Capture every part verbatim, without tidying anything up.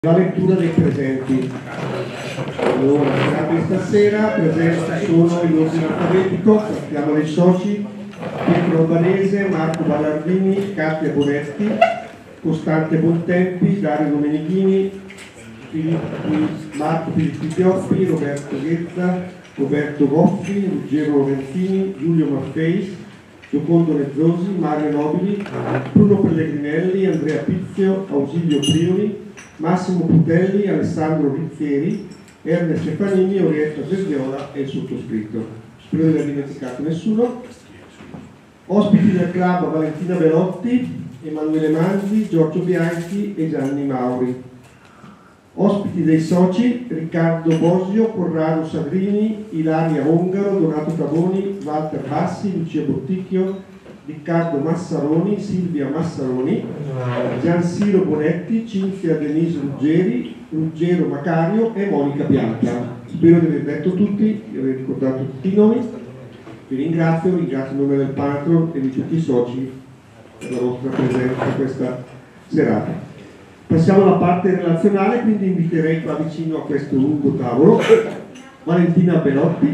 La lettura dei presenti. Allora, di stasera presenti sono in ordine alfabetico, partiamo dai soci: Pietro Albanese, Marco Ballardini, Katia Bonetti, Costante Bontempi, Dario Domenichini, Filippi, Marco Filippi Pioppi, Roberto Ghezza, Roberto Goffi, Ruggero Lorenzini, Giulio Maffei, Giocondo Nezzosi, Mario Nobili, Bruno Pellegrinelli, Andrea Pizio, Ausilio Prioli, Massimo Putelli, Alessandro Rizzieri, Ernest Stefanini, Orietta Zerviola e il sottoscritto. Spero di aver dimenticato nessuno. Ospiti del club: Valentina Belotti, Emanuele Manzi, Giorgio Bianchi e Gianni Mauri. Ospiti dei soci: Riccardo Bosio, Corrado Sagrini, Ilaria Ongaro, Donato Cavoni, Walter Bassi, Lucia Botticchio, Riccardo Massaroni, Silvia Massaroni, Giansiro Bonetti, Cinzia Denise Ruggeri, Ruggero Macario e Monica Bianca. Spero di aver detto tutti, di aver ricordato tutti i nomi. Vi ringrazio, ringrazio in nome del patron e di tutti i soci per la vostra presenza questa serata. Passiamo alla parte relazionale, quindi inviterei qua vicino a questo lungo tavolo Valentina Belotti.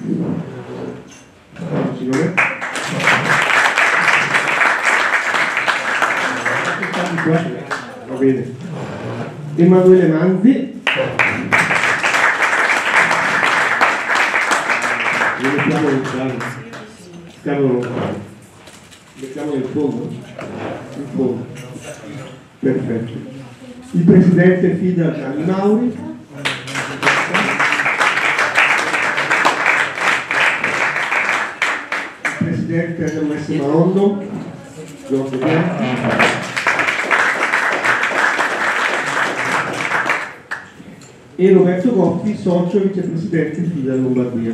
Signore. Va bene. Emanuele Manzi. Lo mettiamo nel piano. Mettiamo nel fondo. In fondo. Perfetto. Il presidente Fida Gianni Mauri. Il presidente R M S Marondo, Giorgio Bianchi. E Roberto Goffi, socio e vicepresidente Fida Lombardia.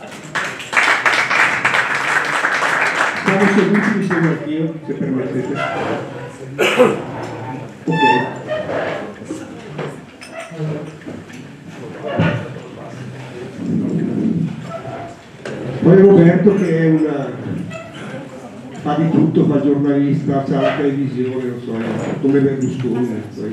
Siamo seduti insieme anch'io, se permettete. Ok. Poi Roberto, che è una, fa di tutto, fa giornalista, fa la televisione, non so, come Berlusconi,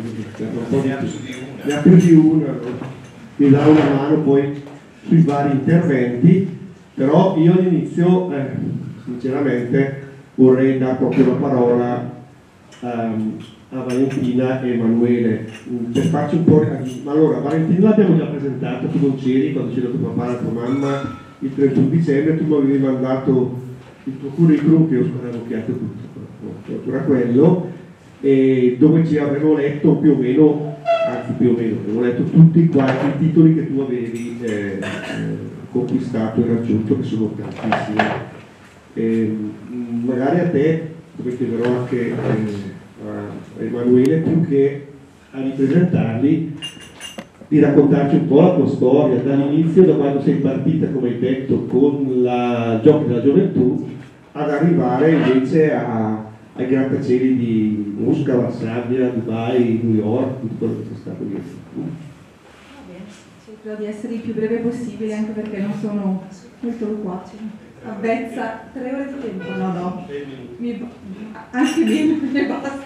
ne ha più di una, no? Mi dà una mano poi sui vari interventi, però io all'inizio eh, sinceramente vorrei dare proprio la parola um, a Valentina e Emanuele per farci un po'. Allora, Valentina l'abbiamo già presentata, tu non c'eri quando c'era tuo papà e tua mamma il trentuno dicembre, tu mi avevi mandato il tuo curriculum, che io avevo occhiato tutto, era quello, e dove ci avevo letto più o meno, anzi più o meno, avevo letto tutti i quattro titoli che tu avevi eh, eh, conquistato e raggiunto, che sono tantissimi. E, magari a te, come chiederò anche eh, a Emanuele, più che a ripresentarli, di raccontarci un po' la tua storia dall'inizio, da quando sei partita, come hai detto, con la Giochi della Gioventù, ad arrivare invece a, ai grattacieli di Mosca, Varsavia, Dubai, New York, tutto quello che c'è stato lì. Va bene, cercherò di essere il più breve possibile, anche perché non sono molto loquace. Avvezza, tre ore di tempo? No, no, Mi, anche meno, ne basta.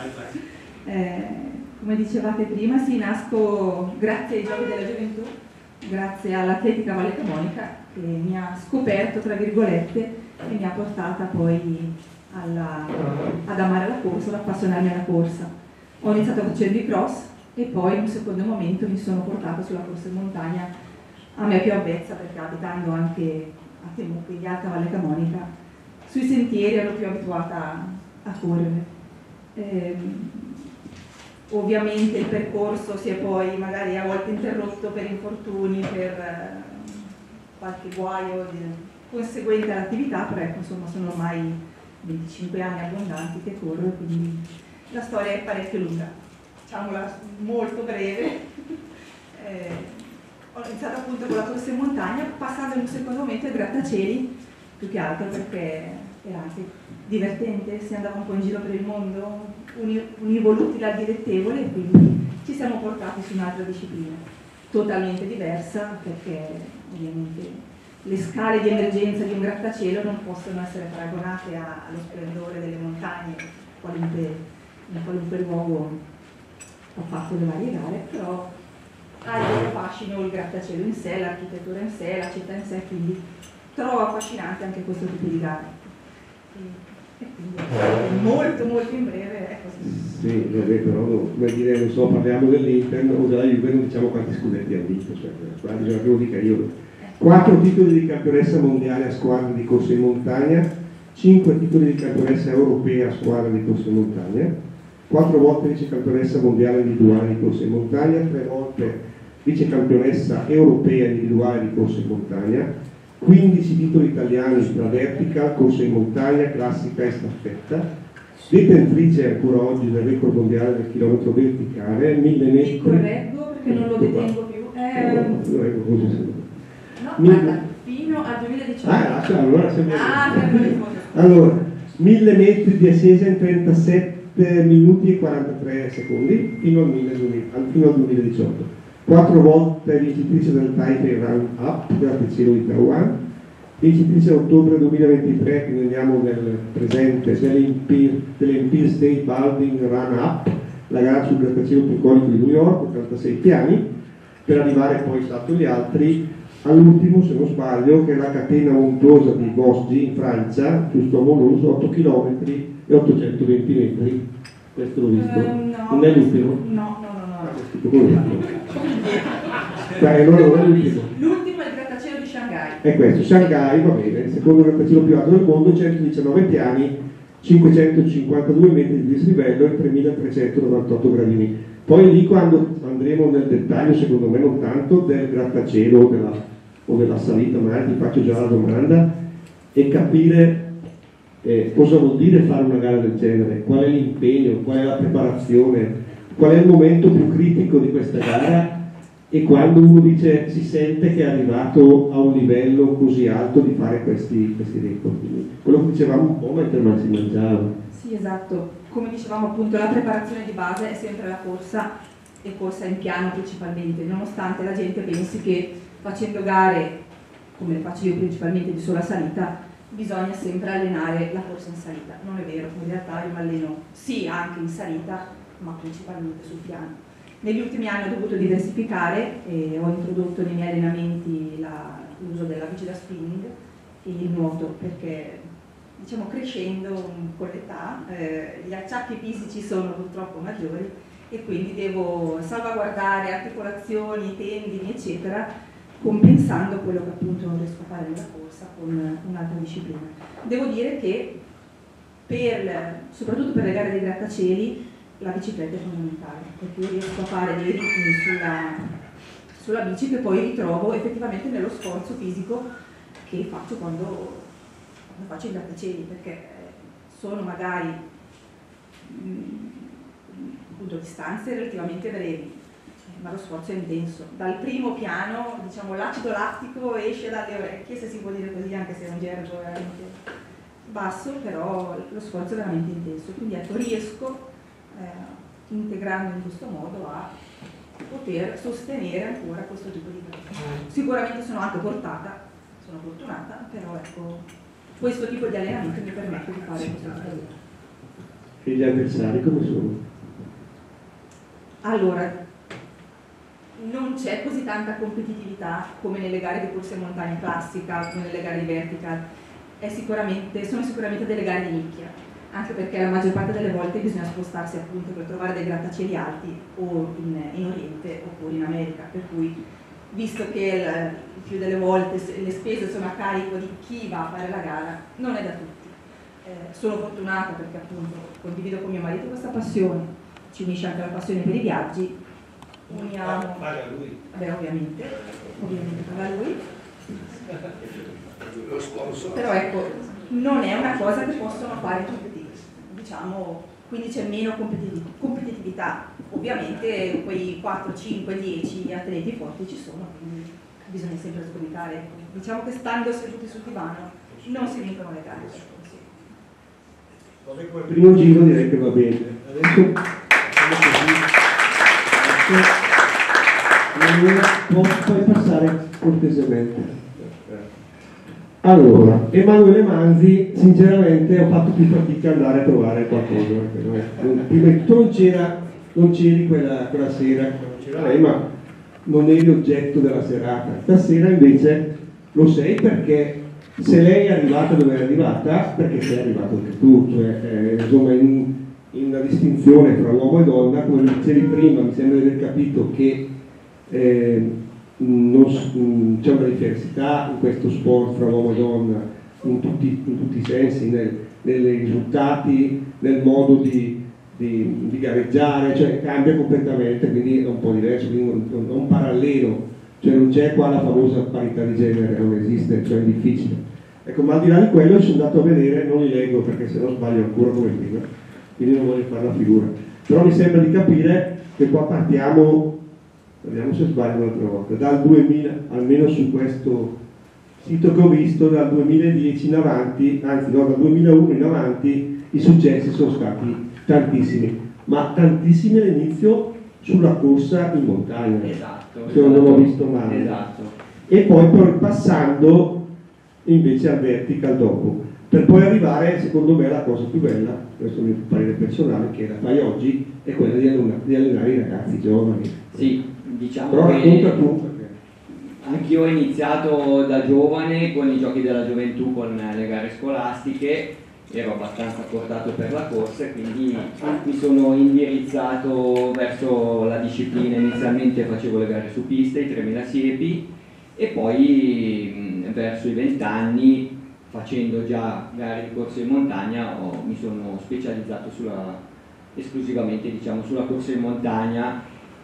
Eh, come dicevate prima, sì, nasco grazie ai Giochi della Gioventù, grazie all'Atletica Valle Camonica, che mi ha scoperto, tra virgolette, e mi ha portata poi alla, ad amare la corsa, ad appassionarmi alla corsa. Ho iniziato facendo i cross e poi in un secondo momento mi sono portata sulla corsa in montagna, a me più avvezza, perché abitando anche a Temuco di Alta Valle Camonica, sui sentieri ero più abituata a, a correre. Ehm, ovviamente il percorso si è poi magari a volte interrotto per infortuni, per eh, qualche guaio di, conseguente all'attività, però ecco, insomma, sono ormai venticinque anni abbondanti che corro, quindi la storia è parecchio lunga, diciamola molto breve. eh, Ho iniziato appunto con la corsa in montagna, passando in un secondo momento ai grattacieli, più che altro perché era anche divertente, si andava un po' in giro per il mondo, univo l'utile al dilettevole, e quindi ci siamo portati su un'altra disciplina, totalmente diversa, perché ovviamente le scale di emergenza di un grattacielo non possono essere paragonate a, allo splendore delle montagne, qualunque, in qualunque luogo ho fatto le varie gare, però ha il loro fascino il grattacielo in sé, l'architettura in sé, la città in sé, quindi trovo affascinante anche questo tipo di gare. E, e quindi molto molto in breve è così. Sì, vabbè, però come dire, non so, parliamo dell'Inter o della Juve, non diciamo quanti scudetti ha vinto, cioè, qua bisogna che lo dica io. Quattro titoli di campionessa mondiale a squadra di corsa in montagna, cinque titoli di campionessa europea a squadra di corsa in montagna, quattro volte vice campionessa mondiale individuale di corsa in montagna, tre volte vice campionessa europea individuale di corsa in montagna, quindici titoli italiani tra vertical, corsa in montagna, classica e staffetta, detentrice ancora oggi del record mondiale del chilometro verticale, mille metri. Ti correggo perché non lo detengo più. Eh, no, no, ecco, così. No, guarda, fino al duemiladiciotto. Ah, allora sembra. Ah, per le foto. Allora, mille metri di ascesa in trentasette minuti e quarantatré secondi fino al, mille, fino al duemiladiciotto. Quattro volte vincitrice del Taipei Run Up, grattacielo di Taiwan, vincitrice a ottobre duemilaventitré, quindi andiamo nel presente, dell'Empire, dell'Empire State Building Run Up, la gara sul grattacielo più iconico di New York, ottantasei piani, per arrivare poi salto gli altri all'ultimo, se non sbaglio, che è la catena montuosa di Vosgi in Francia, giusto a Moloso, otto chilometri e ottocentoventi metri. Questo l'ho visto. Uh, no, non è l'ultimo? No, no, no, no. Ah, è scritto come Beh, allora non è l'ultimo. L'ultimo è il grattacielo di Shanghai. È questo, Shanghai, va bene, il secondo grattacielo più alto del mondo, centodiciannove piani, cinquecentocinquantadue metri di dislivello e tremilatrecentonovantotto gradini. Poi lì quando andremo nel dettaglio, secondo me non tanto, del grattacielo o della, o della salita, magari ti faccio già la domanda, e capire eh, cosa vuol dire fare una gara del genere, qual è l'impegno, qual è la preparazione, qual è il momento più critico di questa gara e quando uno dice, si sente che è arrivato a un livello così alto di fare questi, questi record. Quello che dicevamo un po' mentre si mangiava. Sì, esatto. Come dicevamo appunto, la preparazione di base è sempre la corsa e corsa in piano principalmente, nonostante la gente pensi che facendo gare, come le faccio io principalmente di sola salita, bisogna sempre allenare la corsa in salita. Non è vero, in realtà io mi alleno sì anche in salita, ma principalmente sul piano. Negli ultimi anni ho dovuto diversificare e ho introdotto nei miei allenamenti l'uso della bici da spinning e il nuoto, perché diciamo crescendo con l'età eh, gli acciacchi fisici sono purtroppo maggiori e quindi devo salvaguardare articolazioni, tendini eccetera, compensando quello che appunto non riesco a fare nella corsa con un'altra disciplina. Devo dire che per, soprattutto per le gare dei grattacieli la bicicletta è fondamentale, perché io riesco a fare dei ritmi sulla, sulla bici che poi ritrovo effettivamente nello sforzo fisico che faccio quando faccio i grattacieli, perché sono magari mh, appunto distanze relativamente brevi, ma lo sforzo è intenso. Dal primo piano, diciamo, l'acido lattico esce dalle orecchie, se si può dire così, anche se è un gergo veramente basso, però lo sforzo è veramente intenso. Quindi ecco, riesco, eh, integrando in questo modo, a poter sostenere ancora questo tipo di pratica. Sicuramente sono anche portata, sono fortunata, però ecco, questo tipo di allenamento mi permette di fare questo tipo di gare. E gli avversari come sono? Allora, non c'è così tanta competitività come nelle gare di corsa in montagna classica, come nelle gare di vertical. È sicuramente, sono sicuramente delle gare di nicchia, anche perché la maggior parte delle volte bisogna spostarsi appunto per trovare dei grattacieli alti o in, in Oriente oppure in America, per cui visto che il, il più delle volte le spese sono a carico di chi va a fare la gara, non è da tutti. Eh, sono fortunata perché appunto condivido con mio marito questa passione, ci unisce anche la passione per i viaggi, uniamo... Paga lui. Beh, ovviamente, ovviamente paga lui. Però ecco, non è una cosa che possono fare tutti, diciamo, quindi c'è meno competitività. Ovviamente quei quattro, cinque, dieci atleti forti ci sono, quindi bisogna sempre sgomitare. Diciamo che stando seduti sul divano non si vincono le gare. Il primo giro direi che va bene. Adesso puoi passare cortesemente. Allora, Emanuele Manzi, sinceramente ho fatto più fatica ad andare a trovare qualcosa, perché non, prima di tutto non c'era non c'eri quella, quella sera, non c'era lei, ma non eri oggetto della serata. Stasera invece lo sei, perché se lei è arrivata dove è arrivata, perché sei arrivato anche tu, cioè eh, insomma in, in una distinzione tra uomo e donna, come dicevi prima, mi sembra di aver capito che eh, non, c'è una diversità in questo sport fra uomo e donna in tutti, in tutti i sensi, nel, nei risultati, nel modo di, di, di gareggiare, cioè cambia completamente, quindi è un po' diverso, quindi è un parallelo, cioè non c'è qua la famosa parità di genere, non esiste, cioè è difficile. Ecco, ma al di là di quello sono andato a vedere, non li leggo perché se no sbaglio ancora come prima, quindi non voglio fare la figura, però mi sembra di capire che qua partiamo, vediamo se sbaglio un'altra volta, dal duemila, almeno su questo sito che ho visto, dal duemiladieci in avanti, anzi no, dal duemilauno in avanti i successi sono stati tantissimi, ma tantissimi all'inizio sulla corsa in montagna, esatto, se non l'ho visto male, esatto. E poi, poi passando invece al vertical dopo, per poi arrivare, secondo me, alla cosa più bella, questo è il mio parere personale, che la fai oggi, è quella di allenare, di allenare i ragazzi giovani. Sì, diciamo però che racconta tu. Anch'io ho iniziato da giovane con i giochi della gioventù, con le gare scolastiche, ero abbastanza portato per la corsa e quindi mi sono indirizzato verso la disciplina. Inizialmente facevo le gare su pista, i tremila siepi, e poi mh, verso i vent'anni, facendo già gare di corsa in montagna, ho, mi sono specializzato sulla, esclusivamente diciamo, sulla corsa in montagna,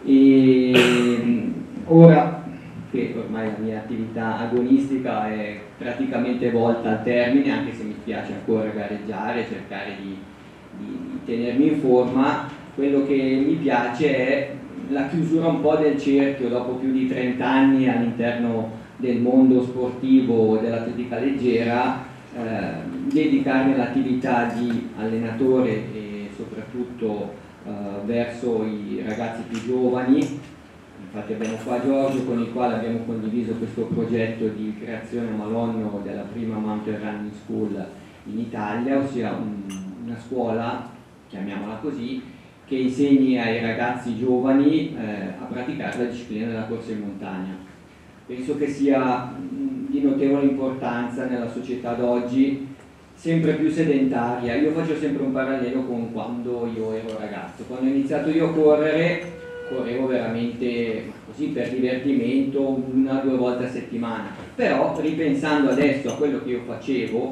e mh, ora che ormai la mia attività agonistica è praticamente volta al termine, anche se mi piace ancora gareggiare, cercare di, di, di tenermi in forma, quello che mi piace è la chiusura un po' del cerchio dopo più di trenta anni all'interno del mondo sportivo dell'atletica leggera, eh, dedicarmi all'attività di allenatore e soprattutto eh, verso i ragazzi più giovani. Infatti abbiamo qua Giorgio, con il quale abbiamo condiviso questo progetto di creazione a Malonno della prima Mountain Running School in Italia, ossia un, una scuola, chiamiamola così, che insegni ai ragazzi giovani eh, a praticare la disciplina della corsa in montagna. Penso che sia mh, di notevole importanza nella società d'oggi, sempre più sedentaria. Io faccio sempre un parallelo con quando io ero ragazzo. Quando ho iniziato io a correre, correvo veramente così per divertimento, una o due volte a settimana, però ripensando adesso a quello che io facevo,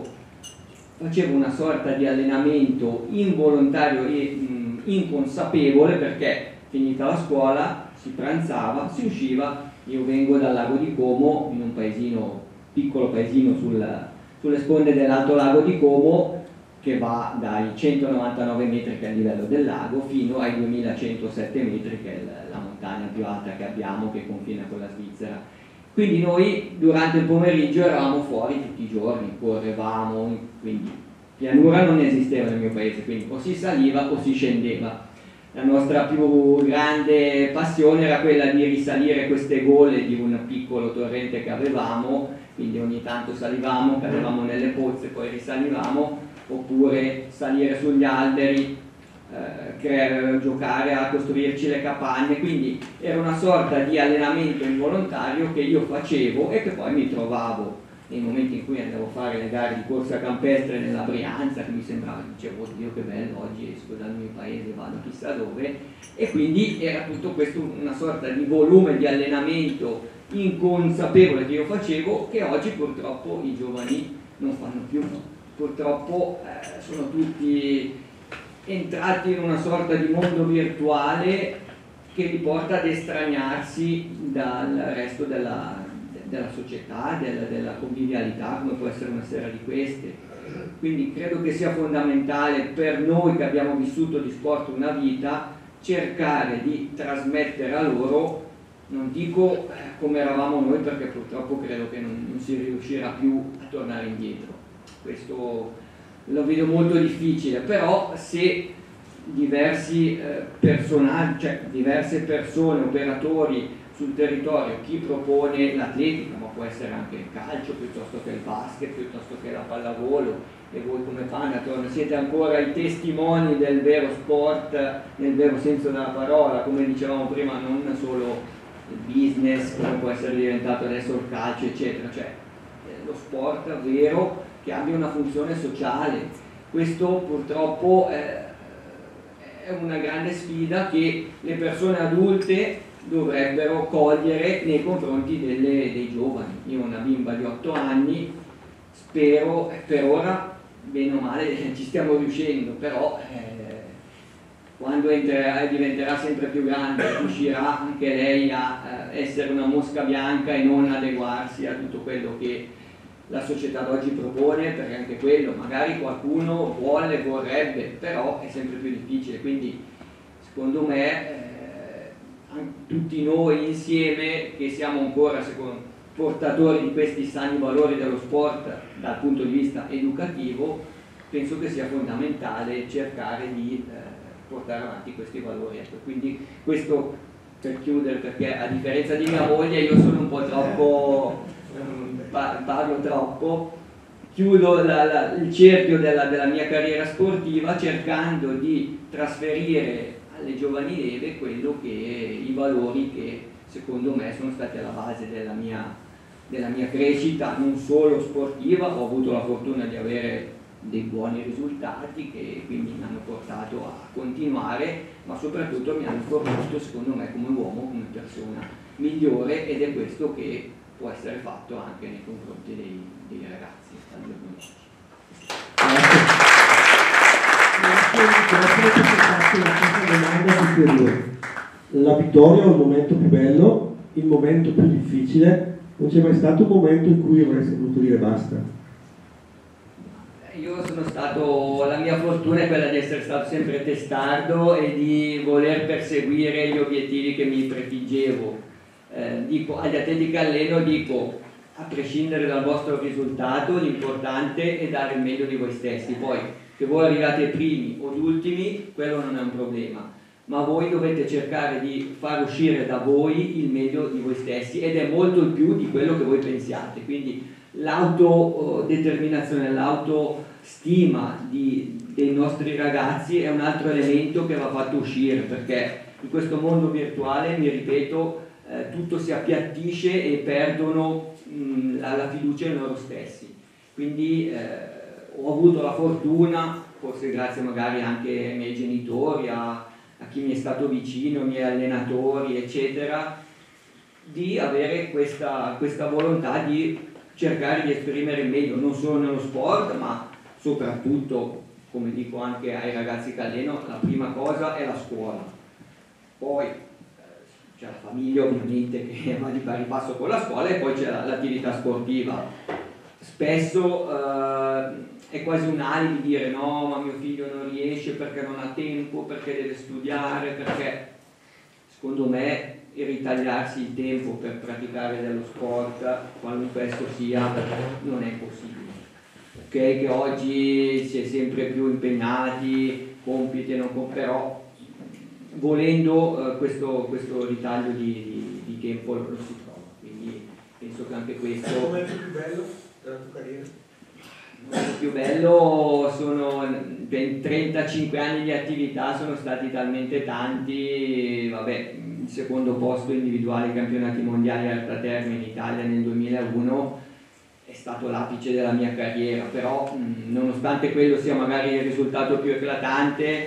facevo una sorta di allenamento involontario e mh, inconsapevole, perché finita la scuola si pranzava, si usciva. Io vengo dal lago di Como, in un paesino, piccolo paesino sul, sulle sponde dell'Alto Lago di Como, che va dai centonovantanove metri, che è il livello del lago, fino ai duemilacentosette metri, che è la montagna più alta che abbiamo, che confina con la Svizzera. Quindi noi durante il pomeriggio eravamo fuori tutti i giorni, correvamo, quindi pianura non esisteva nel mio paese, quindi o si saliva o si scendeva. La nostra più grande passione era quella di risalire queste gole di un piccolo torrente che avevamo, quindi ogni tanto salivamo, cadevamo nelle pozze, poi risalivamo, oppure salire sugli alberi, eh, creare, giocare a costruirci le capanne. Quindi era una sorta di allenamento involontario che io facevo e che poi mi trovavo nei momenti in cui andavo a fare le gare di corsa campestre nella Brianza, che mi sembrava, dicevo, oddio che bello, oggi esco dal mio paese, vado chissà dove, e quindi era tutto questo una sorta di volume di allenamento inconsapevole che io facevo, che oggi purtroppo i giovani non fanno più. Purtroppo eh, sono tutti entrati in una sorta di mondo virtuale che li porta ad estraniarsi dal resto della, della società, della, della convivialità, come può essere una sera di queste. Quindi credo che sia fondamentale per noi che abbiamo vissuto di sport una vita cercare di trasmettere a loro, non dico eh, come eravamo noi, perché purtroppo credo che non, non si riuscirà più a tornare indietro. Questo lo vedo molto difficile, però se diversi eh, personaggi, cioè diverse persone, operatori sul territorio, chi propone l'atletica, ma può essere anche il calcio, piuttosto che il basket, piuttosto che la pallavolo, e voi come Panaton siete ancora i testimoni del vero sport, nel vero senso della parola, come dicevamo prima, non solo il business, come può essere diventato adesso il calcio, eccetera, cioè eh, lo sport vero che abbia una funzione sociale. Questo purtroppo eh, è una grande sfida che le persone adulte dovrebbero cogliere nei confronti delle, dei giovani. Io ho una bimba di otto anni, spero, per ora bene o male ci stiamo riuscendo, però eh, quando entrerà, diventerà sempre più grande, riuscirà anche lei a eh, essere una mosca bianca e non adeguarsi a tutto quello che la società d'oggi propone, perché anche quello magari qualcuno vuole, vorrebbe, però è sempre più difficile. Quindi secondo me eh, tutti noi insieme che siamo ancora secondo, portatori di questi sani valori dello sport dal punto di vista educativo, penso che sia fondamentale cercare di eh, portare avanti questi valori. Ecco, quindi questo per chiudere, perché a differenza di mia moglie io sono un po' troppo, parlo troppo, chiudo la, la, il cerchio della, della mia carriera sportiva cercando di trasferire alle giovani leve quello che, i valori che secondo me sono stati alla base della mia, della mia crescita, non solo sportiva. Ho avuto la fortuna di avere dei buoni risultati che quindi mi hanno portato a continuare, ma soprattutto mi hanno formato secondo me come uomo, come persona migliore, ed è questo che può essere fatto anche nei confronti dei, dei ragazzi al giorno d'oggi. La vittoria è un momento più bello, il momento più difficile, non c'è mai stato un momento in cui avreste voluto dire basta? Io sono stato, la mia fortuna è quella di essere stato sempre testardo e di voler perseguire gli obiettivi che mi prefiggevo. Eh, dico, agli atleti che alleno dico, a prescindere dal vostro risultato, l'importante è dare il meglio di voi stessi. Poi che voi arrivate primi o ultimi, quello non è un problema, ma voi dovete cercare di far uscire da voi il meglio di voi stessi, ed è molto di più di quello che voi pensiate. Quindi l'autodeterminazione, l'autostima di, dei nostri ragazzi è un altro elemento che va fatto uscire, perché in questo mondo virtuale, mi ripeto, eh, tutto si appiattisce e perdono mh, la, la fiducia in loro stessi. Quindi eh, ho avuto la fortuna, forse grazie magari anche ai miei genitori, a, a chi mi è stato vicino, ai miei allenatori, eccetera, di avere questa, questa volontà di cercare di esprimere il meglio, non solo nello sport, ma soprattutto, come dico anche ai ragazzi che alleno, la prima cosa è la scuola. Poi c'è la famiglia ovviamente che va di pari passo con la scuola, e poi c'è l'attività sportiva. Spesso eh, è quasi un alibi dire no, ma mio figlio non riesce perché non ha tempo, perché deve studiare, perché secondo me e ritagliarsi il tempo per praticare dello sport, qualunque esso sia, non è possibile. Ok, che oggi si è sempre più impegnati, compiti e non compiti, però volendo eh, questo, questo ritaglio di, di, di tempo lo, lo si trova. Quindi penso che anche questo... Il momento più bello della tua carriera? Il momento più bello sono trentacinque anni di attività, sono stati talmente tanti, vabbè, il secondo posto individuale ai campionati mondiali alta terme in Italia nel duemilauno è stato l'apice della mia carriera, però mh, nonostante quello sia magari il risultato più eclatante,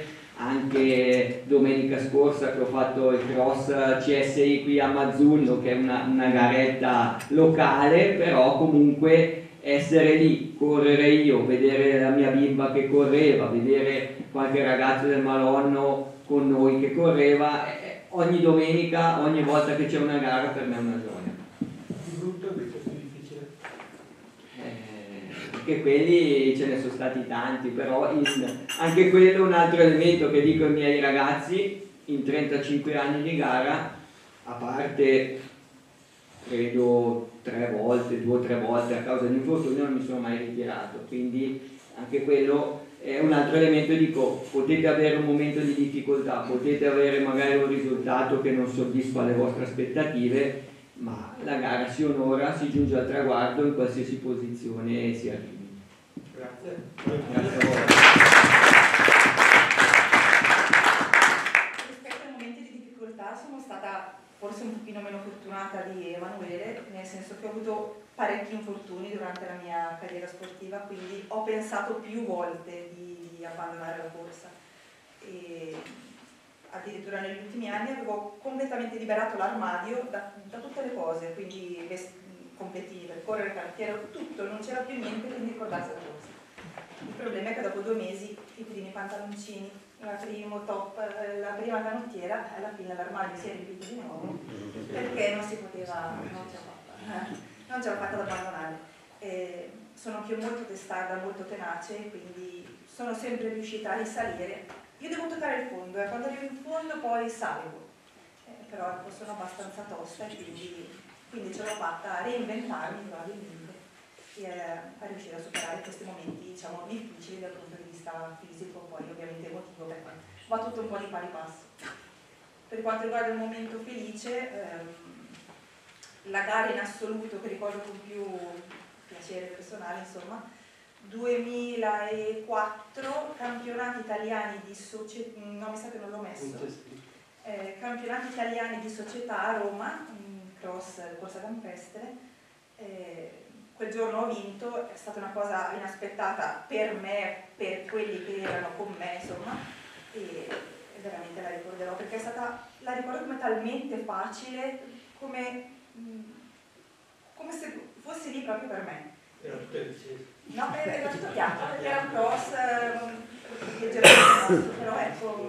anche domenica scorsa che ho fatto il cross C S I qui a Mazzullo, che è una, una garetta locale, però comunque essere lì, correre io, vedere la mia bimba che correva, vedere qualche ragazzo del Malonno con noi che correva, eh, ogni domenica, ogni volta che c'è una gara per me è una gioia. Il brutto invece è difficile? Eh, perché quelli ce ne sono stati tanti, però in, anche quello è un altro elemento che dico ai miei ragazzi in trentacinque anni di gara, a parte credo tre volte, due o tre volte a causa di infortunio non mi sono mai ritirato, quindi anche quello è un altro elemento. Dico, potete avere un momento di difficoltà, potete avere magari un risultato che non soddisfa le vostre aspettative, ma la gara si onora, si giunge al traguardo in qualsiasi posizione si arrivi. Grazie. Grazie a voi. Rispetto ai momenti di difficoltà sono stata forse un pochino meno fortunata di Emanuele, nel senso che ho avuto parecchi infortuni durante la mia carriera sportiva, quindi ho pensato più volte di, di abbandonare la corsa. E addirittura negli ultimi anni avevo completamente liberato l'armadio da, da tutte le cose, quindi completini per correre, canottiere, tutto, non c'era più niente che mi ricordasse la corsa. Il problema è che dopo due mesi i primi pantaloncini, il primo top, la prima canottiera, alla fine l'armadio si è riempito di nuovo perché non si poteva, non ce l'ho fatta, non ce l'ho fatta ad abbandonare. Eh, sono anch'io molto testarda, molto tenace, quindi sono sempre riuscita a risalire. Io devo toccare il fondo, e quando arrivo in fondo poi salgo, eh, però ecco, sono abbastanza tosta e quindi, quindi ce l'ho fatta a reinventarmi probabilmente e a, a riuscire a superare questi momenti, diciamo, difficili dal punto di vista fisico, poi ovviamente emotivo, perché va tutto un po' di pari passo. Per quanto riguarda il momento felice, ehm, la gara in assoluto che ricordo con più piacere personale, insomma, duemilaquattro campionati italiani di società, no mi sa che non l'ho messo, eh, campionati italiani di società a Roma, cross, corsa campestre, eh, quel giorno ho vinto, è stata una cosa inaspettata per me, per quelli che erano con me, insomma, e veramente la ricorderò perché è stata, la ricordo come talmente facile, come, come se fossi lì proprio per me. Era tutto in discesa. No, era tutto piatto, perché era un cross leggermente nostro, però ecco.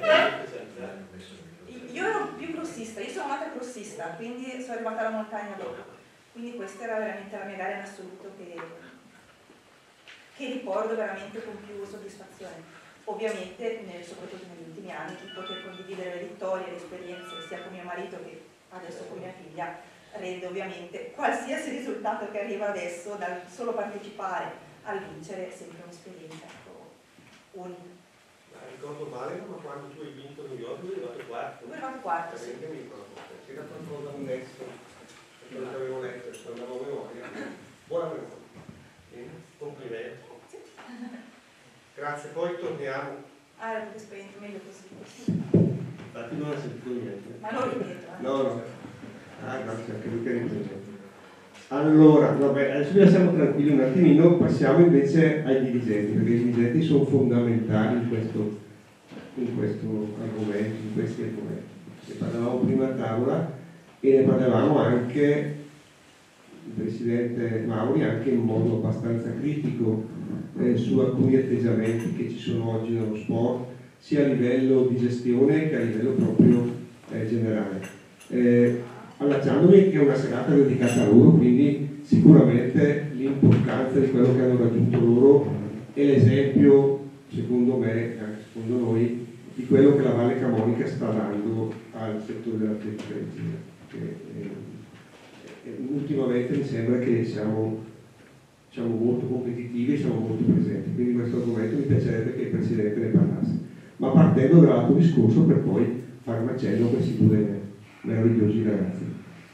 Io ero più crossista, io sono nata crossista, quindi sono arrivata alla montagna dopo. Quindi questa era veramente la mia gara in assoluto che, che ricordo veramente con più soddisfazione. Ovviamente, nel, soprattutto negli ultimi anni, di poter condividere le vittorie, le esperienze sia con mio marito che adesso con mia figlia, rende ovviamente qualsiasi risultato che arriva adesso, dal solo partecipare al vincere, sempre un'esperienza ecco, unica. Ma ricordo male, ma quando tu hai vinto a New York eri arrivato quarto. Tu eri arrivato quarto, sì. Mi ricordo, si era qualcosa un nesso, quello che avevo letto, andavo a memoria. Buona memoria. Bene, complimenti. Sì. Grazie, poi torniamo. Ah, era più spento, meglio così. Infatti non ho sentito niente. Ma non ripeto. Eh. No, no. Ah, grazie, anche lui che riprende. Allora, vabbè, adesso già siamo tranquilli un attimino, passiamo invece ai dirigenti, perché i dirigenti sono fondamentali in questo, in questo argomento, in questi argomenti. Ne parlavamo prima a tavola e ne parlavamo anche il Presidente Mauri, anche in modo abbastanza critico eh, su alcuni atteggiamenti che ci sono oggi nello sport, sia a livello di gestione che a livello proprio eh, generale. Eh, allacciandomi che è una serata dedicata a loro, quindi sicuramente l'importanza di quello che hanno raggiunto loro è l'esempio, secondo me, anche secondo noi, di quello che la Valle Camonica sta dando al settore dell'atletica leggera. Che, eh, eh, ultimamente mi sembra che siamo, siamo molto competitivi e siamo molto presenti, quindi questo argomento mi piacerebbe che il Presidente ne parlasse, ma partendo dall'altro discorso per poi fare un accenno a questi due meravigliosi ragazzi.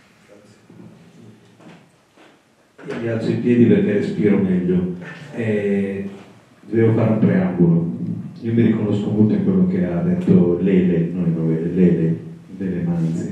Io mi alzo in piedi perché respiro meglio e devo fare un preambolo. Io mi riconosco molto in quello che ha detto Lele, noi noi Lele delle Manzi.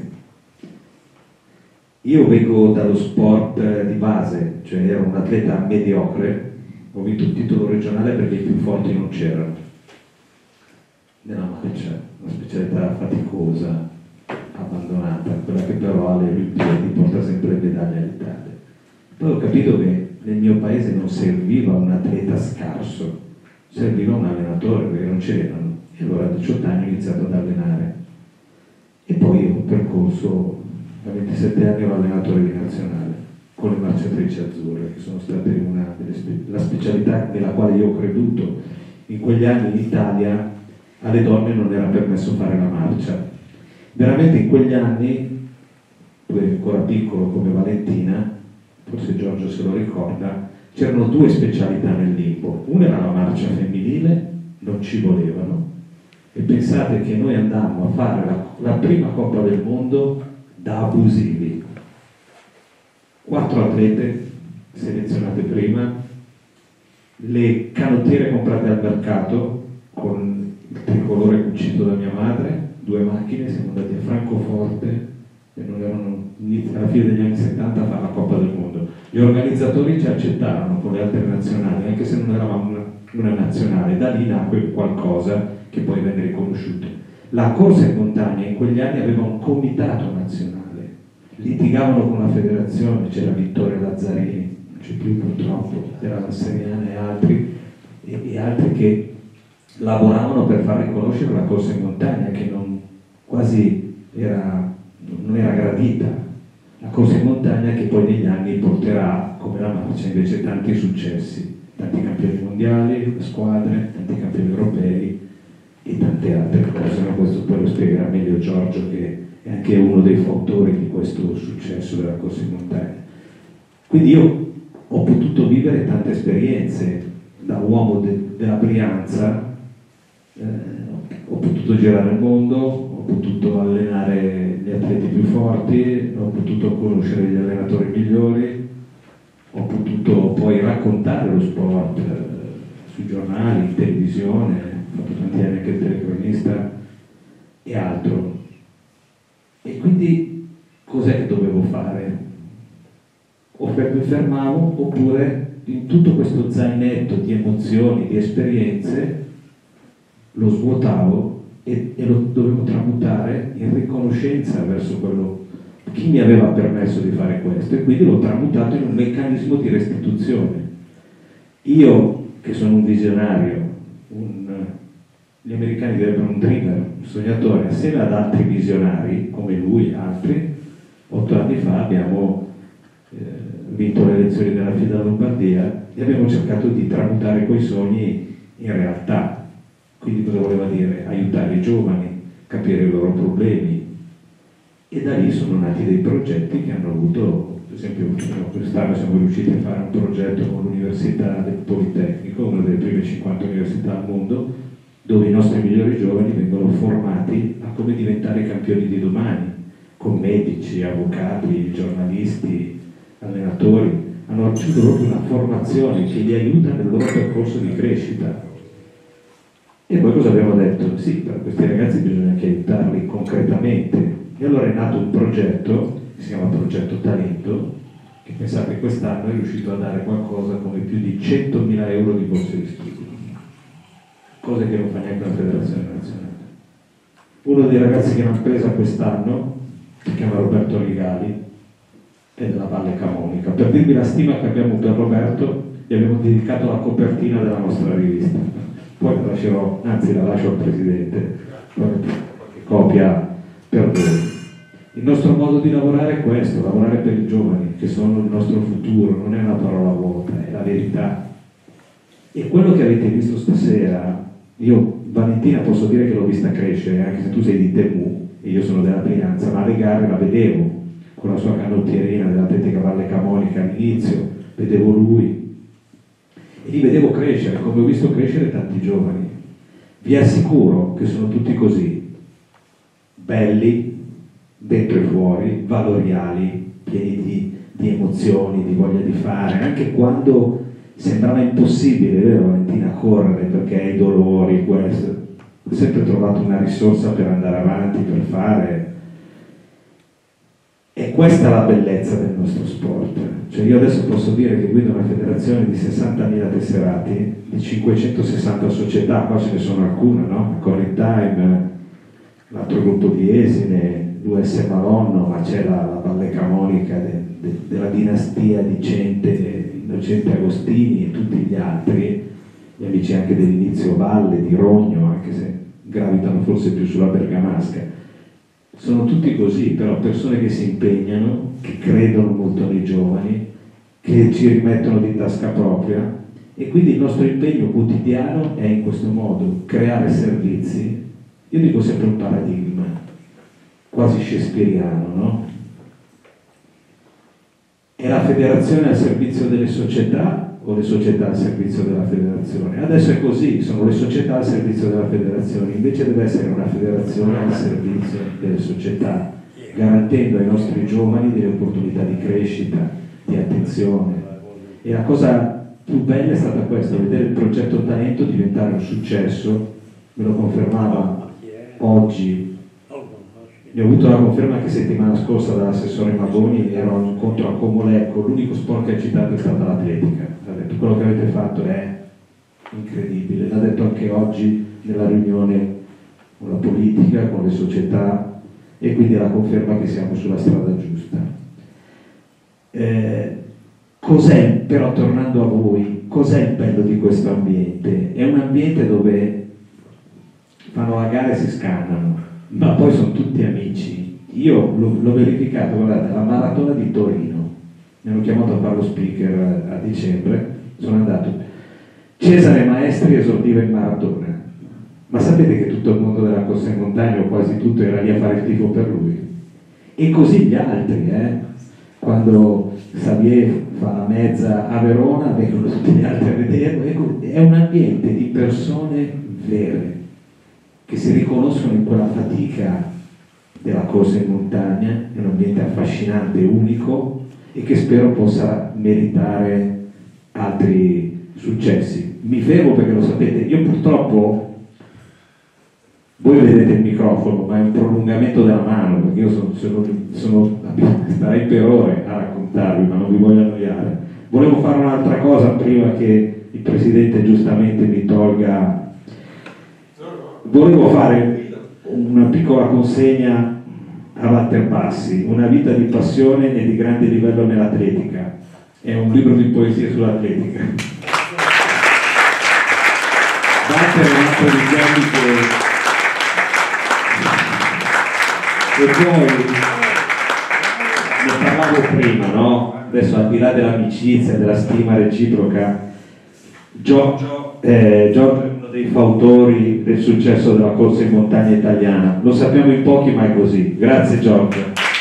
Io vengo dallo sport di base, cioè ero un atleta mediocre, ho vinto un titolo regionale perché i più forti non c'erano nella marcia, una specialità faticosa, abbandonata, quella che però alle Olimpiadi porta sempre medaglie all'Italia. Poi ho capito che nel mio paese non serviva un atleta scarso, serviva un allenatore perché non c'erano. E allora a diciotto anni ho iniziato ad allenare. E poi ho percorso, a ventisette anni ero allenatore di nazionale con le marciatrici azzurre, che sono state una delle spe- la specialità nella quale io ho creduto. In quegli anni in Italia alle donne non era permesso fare la marcia. Veramente in quegli anni, tu eri ancora piccolo come Valentina, forse Giorgio se lo ricorda, c'erano due specialità nel limbo. Una era la marcia femminile, non ci volevano, e pensate che noi andammo a fare la, la prima Coppa del Mondo da abusivi. Quattro atlete selezionate prima, le canottiere comprate al mercato con il tricolore cucito da mia madre, due macchine, siamo andati a Francoforte e non erano alla fine degli anni settanta a fare la Coppa del Mondo. Gli organizzatori ci accettarono con le altre nazionali, anche se non eravamo una, una nazionale. Da lì nacque qualcosa che poi venne riconosciuto. La corsa in montagna in quegli anni aveva un comitato nazionale, litigavano con la federazione, c'era Vittorio Lazzarini, non c'è più purtroppo, era Lasseriana e altri, e, e altri che lavoravano per far riconoscere la corsa in montagna, che non, quasi era, non era gradita. La corsa in montagna che poi negli anni porterà, come la marcia, invece tanti successi, tanti campioni mondiali, squadre, tanti campioni europei e tante altre cose, ma questo poi lo spiegherà meglio Giorgio, che è anche uno dei fautori di questo successo della corsa in montagna. Quindi io ho potuto vivere tante esperienze da uomo de- della Brianza, eh, ho potuto girare il mondo, ho potuto allenare gli atleti più forti, ho potuto conoscere gli allenatori migliori, ho potuto poi raccontare lo sport eh, sui giornali, in televisione, ho fatto tanti anni anche il telecronista e altro. E quindi cos'è che dovevo fare? O mi fermavo, oppure in tutto questo zainetto di emozioni, di esperienze, lo svuotavo e, e lo dovevo tramutare in riconoscenza verso quello, chi mi aveva permesso di fare questo, e quindi l'ho tramutato in un meccanismo di restituzione. Io, che sono un visionario, un, gli americani direbbero un dreamer, un sognatore, assieme ad altri visionari, come lui e altri, otto anni fa abbiamo eh, vinto le elezioni della FIDA Lombardia e abbiamo cercato di tramutare quei sogni in realtà. Quindi cosa voleva dire? Aiutare i giovani, capire i loro problemi, e da lì sono nati dei progetti che hanno avuto, per esempio quest'anno siamo riusciti a fare un progetto con l'Università del Politecnico, una delle prime cinquanta università al mondo, dove i nostri migliori giovani vengono formati a come diventare campioni di domani, con medici, avvocati, giornalisti, allenatori. Hanno raggiunto proprio una formazione che li aiuta nel loro percorso di crescita. E poi cosa abbiamo detto? Sì, per questi ragazzi bisogna anche aiutarli concretamente. E allora è nato un progetto, che si chiama Progetto Talento, che pensate quest'anno è riuscito a dare qualcosa come più di centomila euro di borse di studio, cose che non fa neanche la Federazione Nazionale. Uno dei ragazzi che l'hanno presa quest'anno si chiama Roberto Rigali, è della Valle Camonica. Per dirvi la stima che abbiamo per Roberto, gli abbiamo dedicato la copertina della nostra rivista. Poi la lascerò, anzi la lascio al Presidente, qualche copia per voi. Il nostro modo di lavorare è questo, lavorare per i giovani, che sono il nostro futuro, non è una parola vuota, è la verità. E quello che avete visto stasera, io Valentina posso dire che l'ho vista crescere, anche se tu sei di Temu e io sono della Brianza, ma le gare la vedevo, con la sua canottierina dell'Atletica Valle Camonica all'inizio, vedevo lui, e li vedevo crescere, come ho visto crescere tanti giovani. Vi assicuro che sono tutti così, belli, dentro e fuori, valoriali, pieni di, di emozioni, di voglia di fare, anche quando sembrava impossibile, vero Valentina, correre perché hai dolori, questo. Ho sempre trovato una risorsa per andare avanti, per fare. E questa è la bellezza del nostro sport. Cioè io adesso posso dire che guido una federazione di sessantamila tesserati, di cinquecentosessanta società, qua ce ne sono alcune, no? Corri Time, l'altro gruppo di Esine, l'U S Malonno, ma c'è la, la Valle Camonica de, de, della dinastia di Cente, Innocente Agostini e tutti gli altri, gli amici anche dell'inizio Valle, di Rogno, anche se gravitano forse più sulla bergamasca. Sono tutti così, però persone che si impegnano, che credono molto nei giovani, che ci rimettono di tasca propria, e quindi il nostro impegno quotidiano è in questo modo, creare servizi. Io dico sempre un paradigma, quasi shakespeariano, no? È è la federazione al servizio delle società o le società al servizio della federazione? Adesso è così, sono le società al servizio della federazione, invece deve essere una federazione al servizio delle società, garantendo ai nostri giovani delle opportunità di crescita, di attenzione. E la cosa più bella è stata questa, vedere il progetto Talento diventare un successo, me lo confermava oggi. Ne ho avuto la conferma anche settimana scorsa dall'assessore Magoni, ero a un incontro a Comolecco, l'unico sport che ha citato è stata l'atletica. Ha detto quello che avete fatto è incredibile, l'ha detto anche oggi nella riunione con la politica, con le società, e quindi è la conferma che siamo sulla strada giusta. Eh, cos'è, però tornando a voi, cos'è il bello di questo ambiente? È un ambiente dove fanno la gara e si scannano, ma poi sono tutti amici. Io l'ho, l'ho verificato, guardate, la maratona di Torino, mi hanno chiamato a fare lo speaker a, a dicembre, sono andato. Cesare Maestri esordiva in maratona, ma sapete che tutto il mondo della corsa in montagna, o quasi tutto, era lì a fare il tifo per lui? E così gli altri, eh? Quando Xavier fa la mezza a Verona, vengono tutti gli altri a vederlo. È un ambiente di persone vere, che si riconoscono in quella fatica della corsa in montagna. È un ambiente affascinante, unico, e che spero possa meritare altri successi. Mi fermo perché lo sapete, io purtroppo, voi vedete il microfono, ma è un prolungamento della mano, perché io sono, sono, sono starei per ore a raccontarvi, ma non vi voglio annoiare. Volevo fare un'altra cosa prima che il Presidente giustamente mi tolga. Volevo fare una piccola consegna a Valterbassi, una vita di passione e di grande livello nell'atletica. È un libro di poesie sull'atletica. Walter è un altro di quelli che... E poi, ne parlavo prima, no? Adesso al di là dell'amicizia, della stima reciproca, Giorgio, eh, Giorgio è uno dei fautori del successo della corsa in montagna italiana. Lo sappiamo in pochi, ma è così. Grazie Giorgio.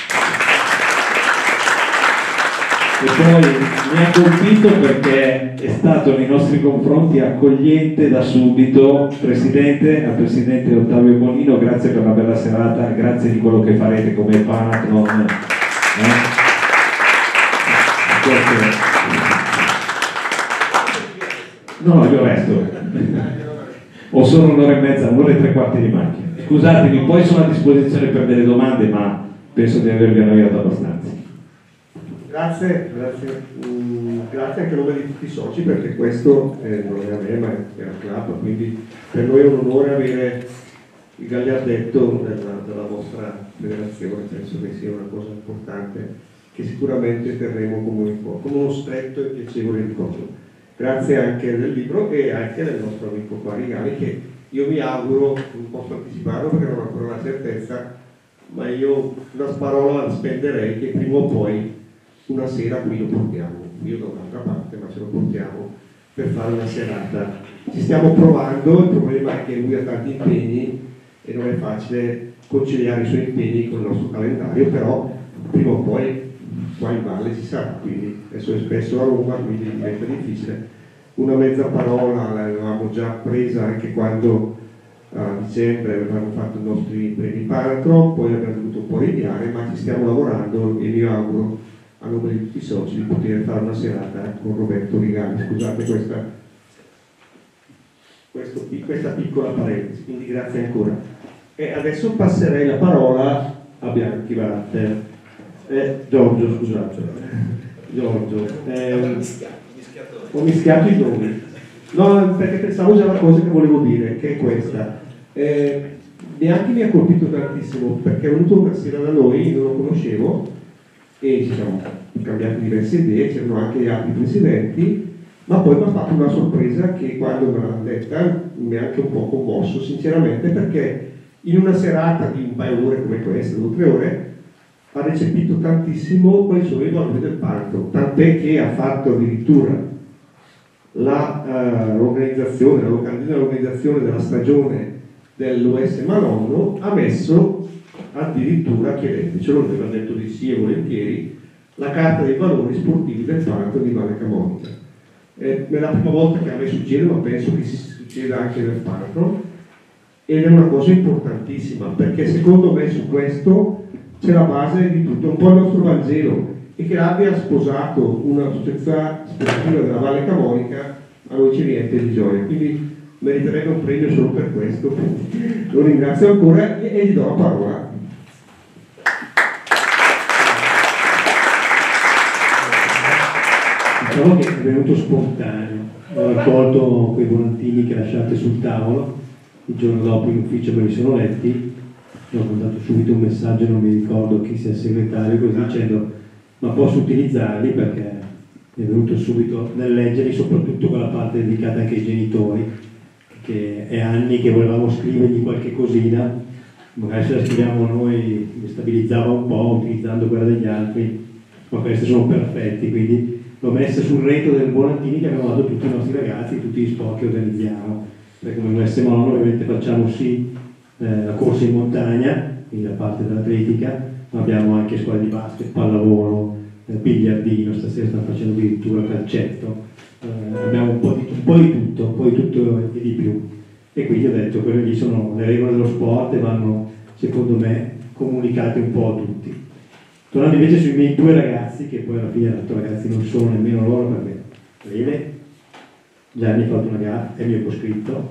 E poi mi ha colpito perché è stato nei nostri confronti accogliente da subito. Presidente, al Presidente Ottavio Bonino, grazie per la bella serata, grazie di quello che farete come Panathlon. Eh? No, no, io resto. Ho solo un'ora e mezza, un'ora e tre quarti di macchina. Scusatemi, poi sono a disposizione per delle domande, ma penso di avervi annoiato abbastanza. Grazie, grazie. Mm, grazie anche a nome di tutti i soci, perché questo eh, non è a me, ma è la club, quindi per noi è un onore avere il gagliardetto della, della vostra federazione. Penso che sia una cosa importante che sicuramente terremo come, come uno stretto e piacevole ricordo. Grazie anche del libro e anche del nostro amico qua Rigani, che io mi auguro, non posso anticiparlo perché non ho ancora una certezza, ma io una parola la spenderei che prima o poi una sera qui lo portiamo, io da un'altra parte, ma ce lo portiamo per fare una serata. Ci stiamo provando, il problema è che lui ha tanti impegni e non è facile conciliare i suoi impegni con il nostro calendario, però prima o poi qua in valle si sa, quindi adesso è spesso a Roma, quindi diventa difficile. Una mezza parola l'avevamo già presa anche quando a dicembre avevamo fatto i nostri premi Panathlon, poi abbiamo dovuto un po' rinviare, ma ci stiamo lavorando e mi auguro a nome di tutti i soci di poter fare una serata con Roberto Rigani. Scusate questa, questo, questa piccola parentesi, quindi grazie ancora. E adesso passerei la parola a Bianchi Walter. Eh, Giorgio, scusate, Giorgio, eh, ho mischiato i nomi, no, perché pensavo già alla cosa che volevo dire, che è questa. Eh, Bianchi mi ha colpito tantissimo perché è venuto una sera da noi, non lo conoscevo, e ci siamo cambiati diverse idee, c'erano anche gli altri presidenti, ma poi mi ha fatto una sorpresa che quando me l'ha detta mi ha anche un po' commosso, sinceramente, perché in una serata di un paio d'ore come questa, due o tre ore, ha recepito tantissimo quali sono i valori del parto, tant'è che ha fatto addirittura la, uh, l'organizzazione, la l'organizzazione della stagione dell'O S Malonno, ha messo addirittura, chiedendocelo, aveva detto di sì e volentieri, la carta dei valori sportivi del Pantheon di Valle Camonica. Eh, è la prima volta che a me succede, ma penso che si succeda anche nel Pantheon, ed è una cosa importantissima, perché secondo me su questo c'è la base di tutto, un po' il nostro Vangelo, e che abbia sposato una società sportiva della Valle Camonica a noi ci riempie di gioia, quindi meriterebbe un premio solo per questo. Lo ringrazio ancora e, e gli do la parola. Diciamo che è venuto spontaneo, ho raccolto quei volantini che lasciate sul tavolo, il giorno dopo in ufficio me li sono letti, ho mandato subito un messaggio, non mi ricordo chi sia il segretario, così dicendo ma posso utilizzarli, perché mi è venuto subito nel leggerli, soprattutto quella parte dedicata anche ai genitori, che è anni che volevamo scrivergli qualche cosina, magari se la scriviamo noi destabilizzava un po' utilizzando quella degli altri, ma queste sono perfetti, quindi l'ho messa sul retro del volantini che abbiamo dato a tutti i nostri ragazzi, tutti gli sport che organizziamo, perché come U S Malonno ovviamente facciamo sì eh, la corsa in montagna, quindi la parte dell'atletica, ma abbiamo anche squadre di basket, pallavolo, eh, biliardino, stasera stanno facendo addirittura calcetto, eh, abbiamo un po, di, un po' di tutto, un po' di tutto e di più, e quindi ho detto quelle lì sono le regole dello sport e vanno secondo me comunicate un po' a tutti. Tornando invece sui miei due ragazzi, che poi alla fine altri ragazzi non sono nemmeno loro, perché Lele, Gianni ha fatto una gara, è il mio coscritto,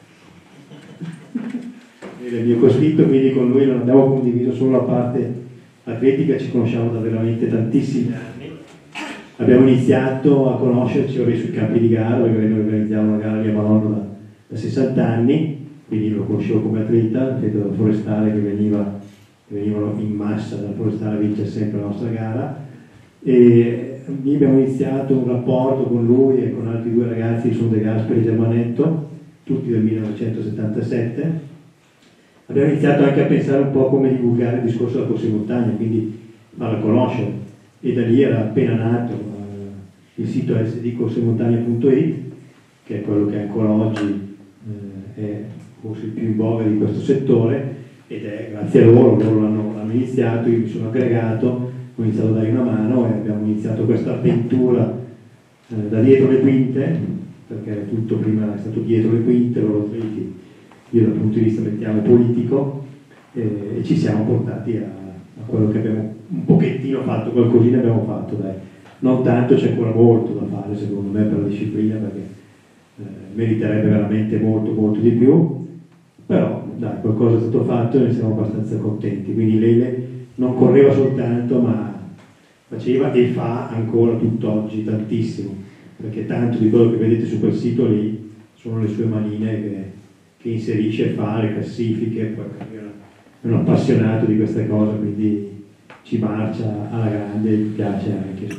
Lele è il mio coscritto, quindi con lui non abbiamo condiviso solo la parte atletica, ci conosciamo da veramente tantissimi anni. Abbiamo iniziato a conoscerci ora sui campi di gara, perché noi organizziamo una gara di Amalonno da, da sessanta anni, quindi lo conoscevo come atleta, atleta della forestale che veniva venivano in massa dalla forestale a vincere sempre la nostra gara, e abbiamo iniziato un rapporto con lui e con altri due ragazzi, sono De Gasperi e Germanetto, tutti del millenovecentosettantasette. Abbiamo iniziato anche a pensare un po' come divulgare il discorso della corsa in montagna, quindi farla conoscere, e da lì era appena nato eh, il sito s d corsa in montagna punto i t, che è quello che ancora oggi eh, è forse il più in voga di questo settore, ed è grazie a loro, loro l'hanno, l'hanno iniziato, io mi sono aggregato, ho iniziato a dare una mano e abbiamo iniziato questa avventura eh, da dietro le quinte, perché tutto prima è stato dietro le quinte, loro atleti, io dal punto di vista mettiamo politico, eh, e ci siamo portati a, a quello che abbiamo un pochettino fatto, qualcosina abbiamo fatto, dai. Non tanto, c'è ancora molto da fare secondo me per la disciplina, perché eh, meriterebbe veramente molto molto di più, però dai, qualcosa è stato fatto e ne siamo abbastanza contenti. Quindi Lele non correva soltanto, ma faceva e fa ancora tutt'oggi tantissimo, perché tanto di quello che vedete su quel sito lì sono le sue manine che, che inserisce e fa le classifiche, poi è un appassionato di queste cose, quindi ci marcia alla grande e gli piace anche.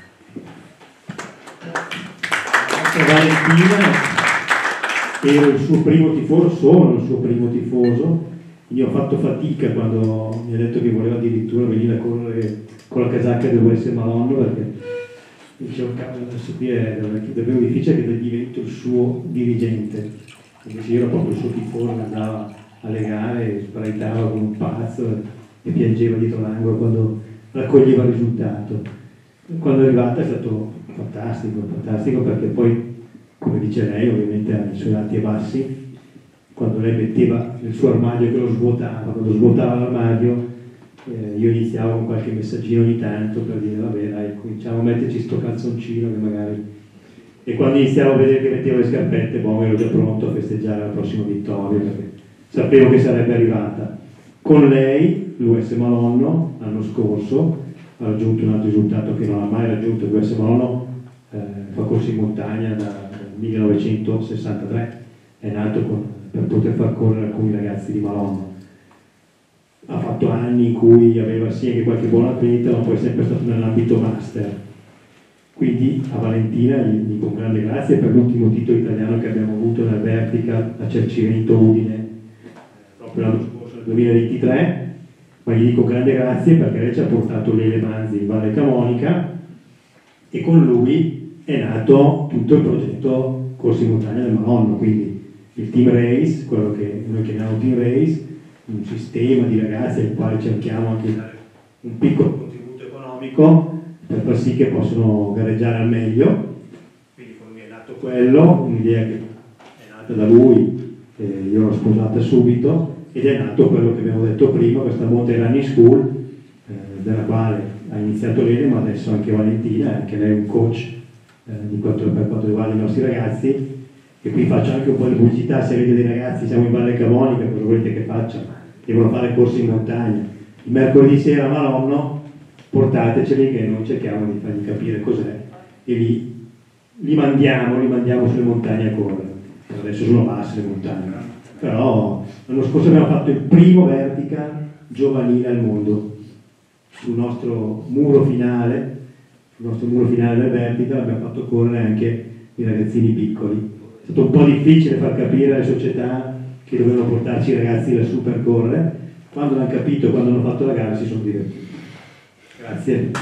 Valentina, ero il suo primo tifoso, sono il suo primo tifoso, quindi ho fatto fatica quando mi ha detto che voleva addirittura venire a correre con la casacca del U S Malonno, perché dicevo, cavolo, adesso qui è davvero difficile che diventi il suo dirigente, invece io ero proprio il suo tifoso, andava alle gare, sbraitava come un pazzo e piangeva dietro l'angolo quando raccoglieva il risultato. Quando è arrivata è stato fantastico, fantastico perché poi, come dice lei, ovviamente ha i suoi alti e bassi. Quando lei metteva nel suo armadio che lo svuotava, quando svuotava l'armadio, eh, io iniziavo con qualche messaggino ogni tanto per dire vabbè dai, cominciamo a metterci sto calzoncino che magari... E quando iniziavo a vedere che mettevo le scarpette, boh, ero già pronto a festeggiare la prossima vittoria, perché sapevo che sarebbe arrivata. Con lei, l'U S Malonno, l'anno scorso, ha raggiunto un altro risultato che non ha mai raggiunto. L'U S Malonno eh, fa corsi in montagna dal millenovecentosessantatré, è nato con, per poter far correre alcuni ragazzi di Malonno. Ha fatto anni in cui aveva sì anche qualche buon atleta, ma poi è sempre stato nell'ambito master. Quindi a Valentina gli dico un grande grazie per l'ultimo titolo italiano che abbiamo avuto nel Vertical a Cercivento Udine, proprio l'anno scorso, nel duemilaventitré, ma gli dico grande grazie perché lei ci ha portato Lele Manzi in Valle Camonica e con lui è nato tutto il progetto Corsi in Montagna del Malonno, quindi il Team Race, quello che noi chiamiamo Team Race, un sistema di ragazzi al quale cerchiamo anche di dare un piccolo contributo economico per far sì che possano gareggiare al meglio. Quindi con lui è nato quello, un'idea che è nata da lui, eh, io l'ho sposata subito, ed è nato quello che abbiamo detto prima, questa Mountain Running School, eh, della quale ha iniziato Lene, ma adesso anche Valentina, anche lei è un coach eh, di quanto, per quanto riguarda i nostri ragazzi. E qui faccio anche un po' di pubblicità, se avete dei ragazzi, siamo in Valle Camonica, cosa volete che facciano? Devono fare corsi in montagna. Il mercoledì sera a Malonno, portateceli che noi cerchiamo di fargli capire cos'è e li, li mandiamo, li mandiamo sulle montagne a correre. Adesso sono basse le montagne, però l'anno scorso abbiamo fatto il primo vertical giovanile al mondo. Sul nostro muro finale, sul nostro muro finale del vertical abbiamo fatto correre anche i ragazzini piccoli. È stato un po' difficile far capire alle società che dovevano portarci i ragazzi lassù per correre. Quando l'hanno capito, quando hanno fatto la gara, si sono divertiti. Grazie.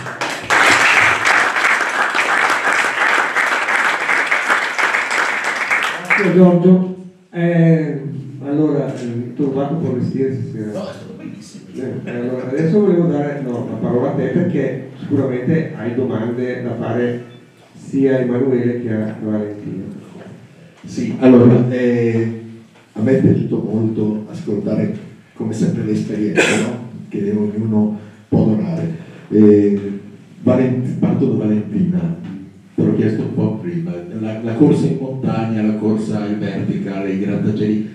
Grazie Giorgio. Eh, allora, eh, turbato per vestire stasera. No, sono bellissimi. Eh, allora, adesso volevo dare no, la parola a te perché sicuramente hai domande da fare sia a Emanuele che a Valentina. Sì, allora, eh, a me è piaciuto molto ascoltare come sempre le esperienze, no? Che ognuno può donare. Eh, Valent- parto da Valentina, te l'ho chiesto un po' prima, la, la corsa in montagna, la corsa in verticale, i grattacieli.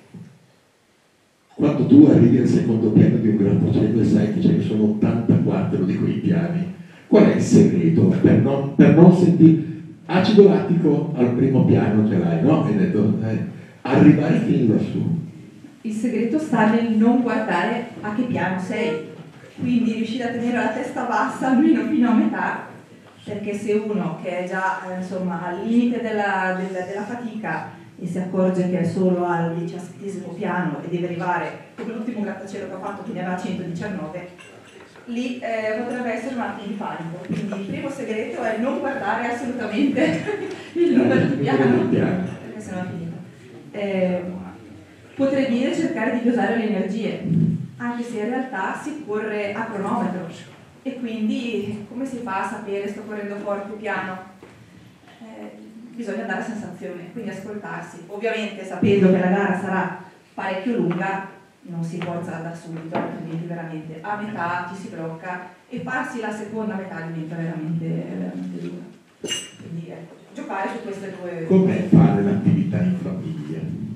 Quando tu arrivi al secondo piano di un grattacielo e sai che ce ne sono ottantaquattro di quei piani, qual è il segreto per non, per non sentire acido lattico al primo piano ce l'hai, no? Hai detto, eh, arrivare fino lassù. Il segreto sta nel non guardare a che piano sei, quindi riuscire a tenere la testa bassa almeno fino a metà, perché se uno che è già eh, insomma, al limite della, della, della fatica e si accorge che è solo al diciassettesimo piano e deve arrivare, come l'ultimo grattacielo che ho fatto che ne aveva centodiciannove, lì eh, potrebbe essere un attimo di panico. Quindi il primo segreto è non guardare assolutamente il numero di piano, perché sennò è finito. Eh, potrei dire cercare di dosare le energie, anche se in realtà si corre a cronometro e quindi come si fa a sapere sto correndo forte o piano? Eh, bisogna dare sensazione, quindi ascoltarsi, ovviamente sapendo che la gara sarà parecchio lunga non si forza da subito, altrimenti veramente a metà ci si blocca e farsi la seconda metà diventa veramente, veramente dura. Quindi ecco, giocare su queste due. Come fare l'attività in famiglia?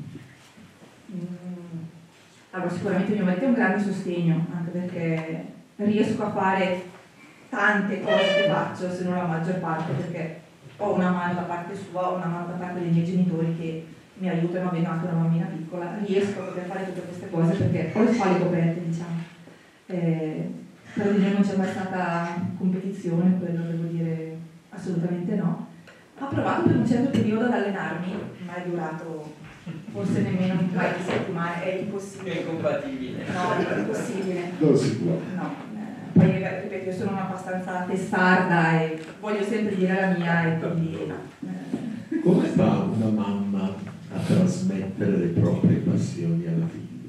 Mm, allora sicuramente mio marito è un grande sostegno, anche perché riesco a fare tante cose che faccio, se non la maggior parte, perché ho una mano da parte sua, ho una mano da parte dei miei genitori che mi aiutano, avendo anche una bambina piccola, riesco a poter fare tutte queste cose perché ho le spalle coperte, diciamo. Eh, però di noi non c'è mai stata competizione, quello devo dire assolutamente no. Ho provato per un certo periodo ad allenarmi, ma è durato forse nemmeno un paio di settimane, è impossibile. È incompatibile. No, è impossibile. Non si può. No, eh, poi ripeto, io sono una abbastanza testarda e voglio sempre dire la mia e quindi eh. Come fa una mamma a trasmettere le proprie passioni alla figlia?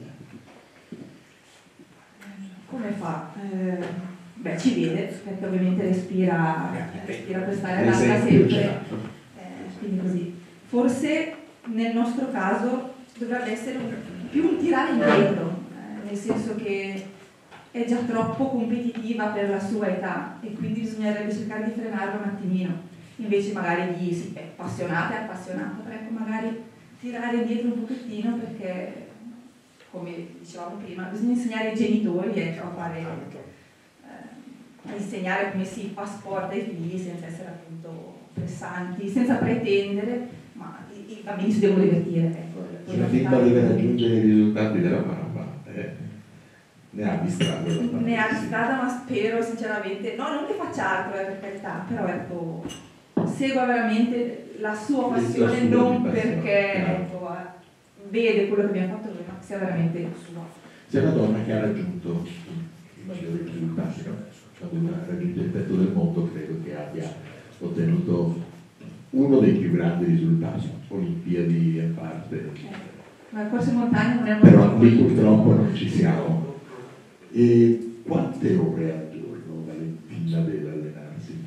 Come fa? Eh, beh, ci vede, perché ovviamente respira, respira quest'aria da sempre, eh, quindi così. Forse nel nostro caso dovrebbe essere un, più un tirare indietro, eh, nel senso che è già troppo competitiva per la sua età e quindi bisognerebbe cercare di frenarla un attimino. Invece magari di, sì, è appassionata, è appassionata, però ecco magari tirare indietro un pochettino perché, come dicevamo prima, bisogna insegnare ai genitori ecco, a fare, eh, a insegnare come si fa sport ai figli senza essere appunto pressanti, senza pretendere, ma i, i bambini si devono divertire. Ecco, Se la figlia deve raggiungere i risultati della mamma, eh, ne ha di strada. Ne ha di strada, ma spero sinceramente, no, non che faccia altro, eh, per carità, però ecco, segua veramente la sua passione, la sua non passione, perché chiaro. ecco, vede quello che abbiamo fatto noi, ma sia veramente sua. Sei una donna che ha raggiunto i maggiori risultati, no? Quando ha raggiunto il petto del mondo credo che abbia ottenuto uno dei più grandi risultati, Olimpiadi a parte. Eh, ma il corso in montagna non è un Però lì purtroppo non ci siamo. E quante ore al giorno Valentina deve allenarsi?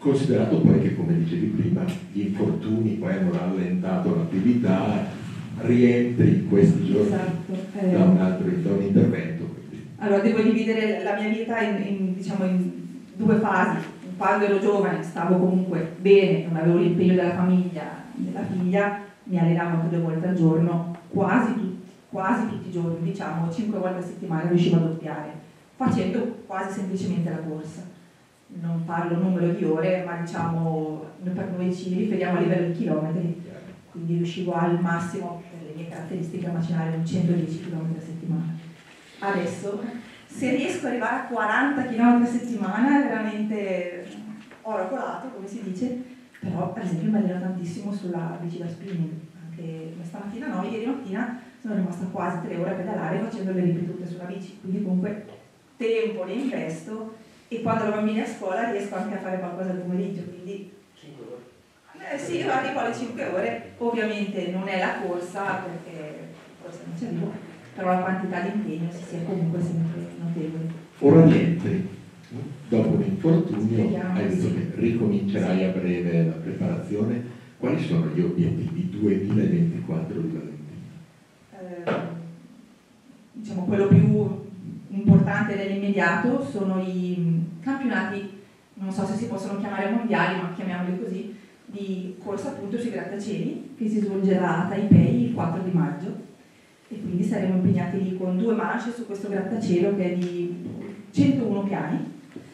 considerato poi che, come dicevi prima, gli infortuni poi hanno rallentato l'attività, rientri in questi giorni Esatto, eh. da, un altro, da un intervento. Quindi. Allora, devo dividere la mia vita in, in, diciamo, in due fasi. Quando ero giovane stavo comunque bene, non avevo l'impegno della famiglia, della figlia, mi allenavo anche due volte al giorno, quasi tutti, quasi tutti i giorni, diciamo cinque volte a settimana riuscivo a doppiare, facendo quasi semplicemente la corsa. Non parlo numero di ore, ma diciamo per noi ci riferiamo a livello di chilometri, quindi riuscivo al massimo, per le mie caratteristiche, a macinare un centodieci chilometri a settimana. Adesso, se riesco ad arrivare a quaranta chilometri a settimana, è veramente oro colato, come si dice, però per esempio mi alleno tantissimo sulla bici da spinning, anche stamattina no, ieri mattina sono rimasta quasi tre ore a pedalare facendo le ripetute sulla bici, quindi comunque tempo ne investo. E quando ho bambini a scuola riesco anche a fare qualcosa al pomeriggio, quindi cinque ore. Eh sì, arrivo alle cinque ore, ovviamente non è la corsa perché forse non ci arrivo, però la quantità di impegno si sia comunque sempre notevole. Ora rientri, dopo un infortunio, Speriamo hai detto sì. che ricomincerai Sì. a breve la preparazione. Quali sono gli obiettivi duemilaventiquattro di Valentina? Eh, diciamo quello più importante nell'immediato sono i campionati, non so se si possono chiamare mondiali, ma chiamiamoli così, di corsa appunto sui grattacieli, che si svolgerà a Taipei il quattro di maggio, e quindi saremo impegnati lì con due manche su questo grattacielo che è di centouno piani.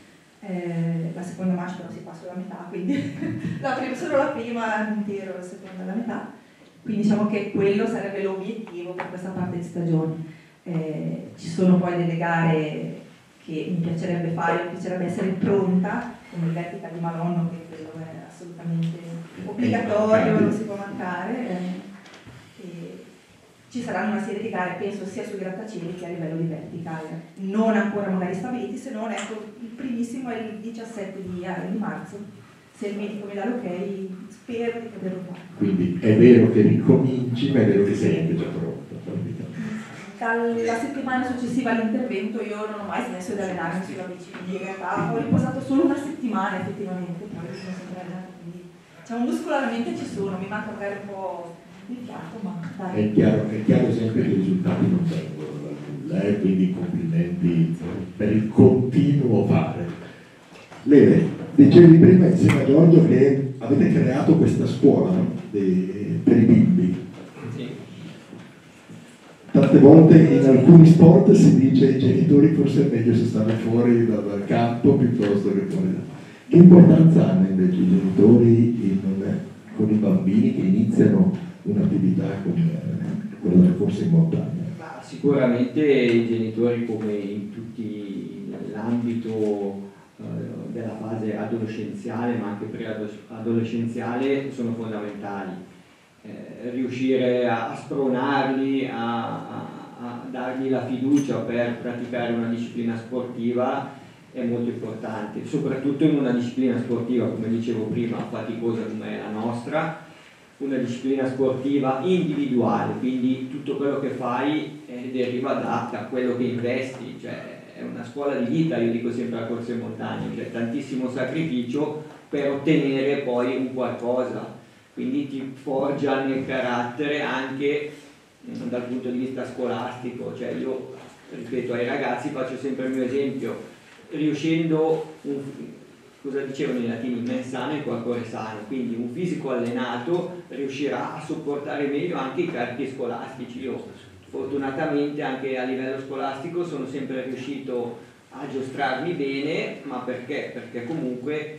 Eh, la seconda manche però si fa solo la metà, quindi la prima, solo la prima intero, la seconda la metà, quindi diciamo che quello sarebbe l'obiettivo per questa parte di stagione. Eh, ci sono poi delle gare che mi piacerebbe fare, mi piacerebbe essere pronta, come il Vertical di Malonno, che quello è assolutamente obbligatorio, non si può mancare. Eh, e ci saranno una serie di gare, penso sia sui grattacieli che a livello di vertical, non ancora magari stabiliti, se non ecco, il primissimo è il diciassette di, di marzo, se il medico mi dà l'ok, spero di poterlo fare. Quindi è vero che ricominci, ma è vero che sei anche già pronta. Dalla settimana successiva all'intervento io non ho mai smesso di allenarmi sulla bici, quindi in realtà ho riposato solo una settimana effettivamente, poi mi sono sempre allenata, quindi diciamo muscolarmente ci sono, mi manca magari un po' il fiato, ma dai. È chiaro, è chiaro sempre che i risultati non vengono da nulla, eh? Quindi complimenti per il continuo fare. Lele, dicevi prima insieme a Giorgio che avete creato questa scuola, no? De, per i bimbi. Tante volte in alcuni sport si dice ai genitori forse è meglio se stanno fuori dal campo piuttosto che fuori da... Che importanza hanno invece i genitori in, con i bambini che iniziano un'attività come quella della corsa in montagna? Ma sicuramente i genitori, come in tutti l'ambito eh, della fase adolescenziale ma anche preadolescenziale, sono fondamentali. Eh, riuscire a, a spronarli, a, a, a dargli la fiducia per praticare una disciplina sportiva è molto importante, soprattutto in una disciplina sportiva, come dicevo prima, faticosa come la nostra, una disciplina sportiva individuale, quindi tutto quello che fai eh, deriva da, da quello che investi, cioè è una scuola di vita, io dico sempre la corsa in montagna, cioè tantissimo sacrificio per ottenere poi un qualcosa. Quindi ti forgia nel carattere anche mh, dal punto di vista scolastico, cioè io ripeto ai ragazzi, faccio sempre il mio esempio, riuscendo, un, cosa dicevano i latini, mens sana e corpore sano, quindi un fisico allenato riuscirà a sopportare meglio anche i carichi scolastici. Io fortunatamente anche a livello scolastico sono sempre riuscito a giostrarmi bene, ma perché? Perché comunque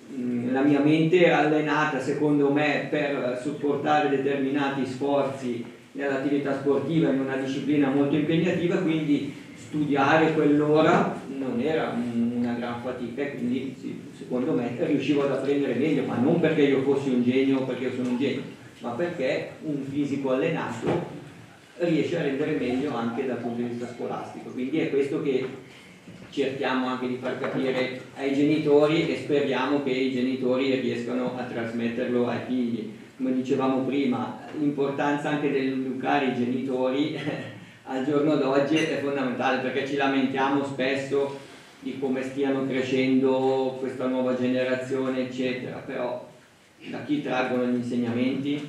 la mia mente era allenata secondo me per supportare determinati sforzi nell'attività sportiva in una disciplina molto impegnativa, quindi studiare quell'ora non era una gran fatica e quindi sì, secondo me riuscivo ad apprendere meglio, ma non perché io fossi un genio o perché io sono un genio, ma perché un fisico allenato riesce a rendere meglio anche dal punto di vista scolastico. Quindi è questo che cerchiamo anche di far capire ai genitori e speriamo che i genitori riescano a trasmetterlo ai figli. Come dicevamo prima, l'importanza anche dell'educare i genitori al giorno d'oggi è fondamentale, perché ci lamentiamo spesso di come stiano crescendo questa nuova generazione, eccetera, però da chi traggono gli insegnamenti?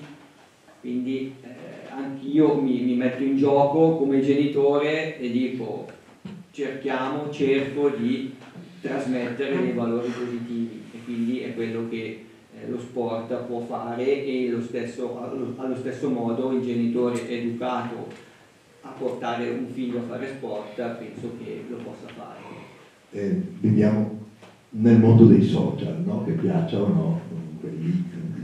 Quindi eh, anch'io mi, mi metto in gioco come genitore e dico cerchiamo, cerco di trasmettere dei valori positivi, e quindi è quello che eh, lo sport può fare, e lo stesso, allo, allo stesso modo il genitore educato a portare un figlio a fare sport penso che lo possa fare. Eh, viviamo nel mondo dei social, no? Che piaccia o no, quelli,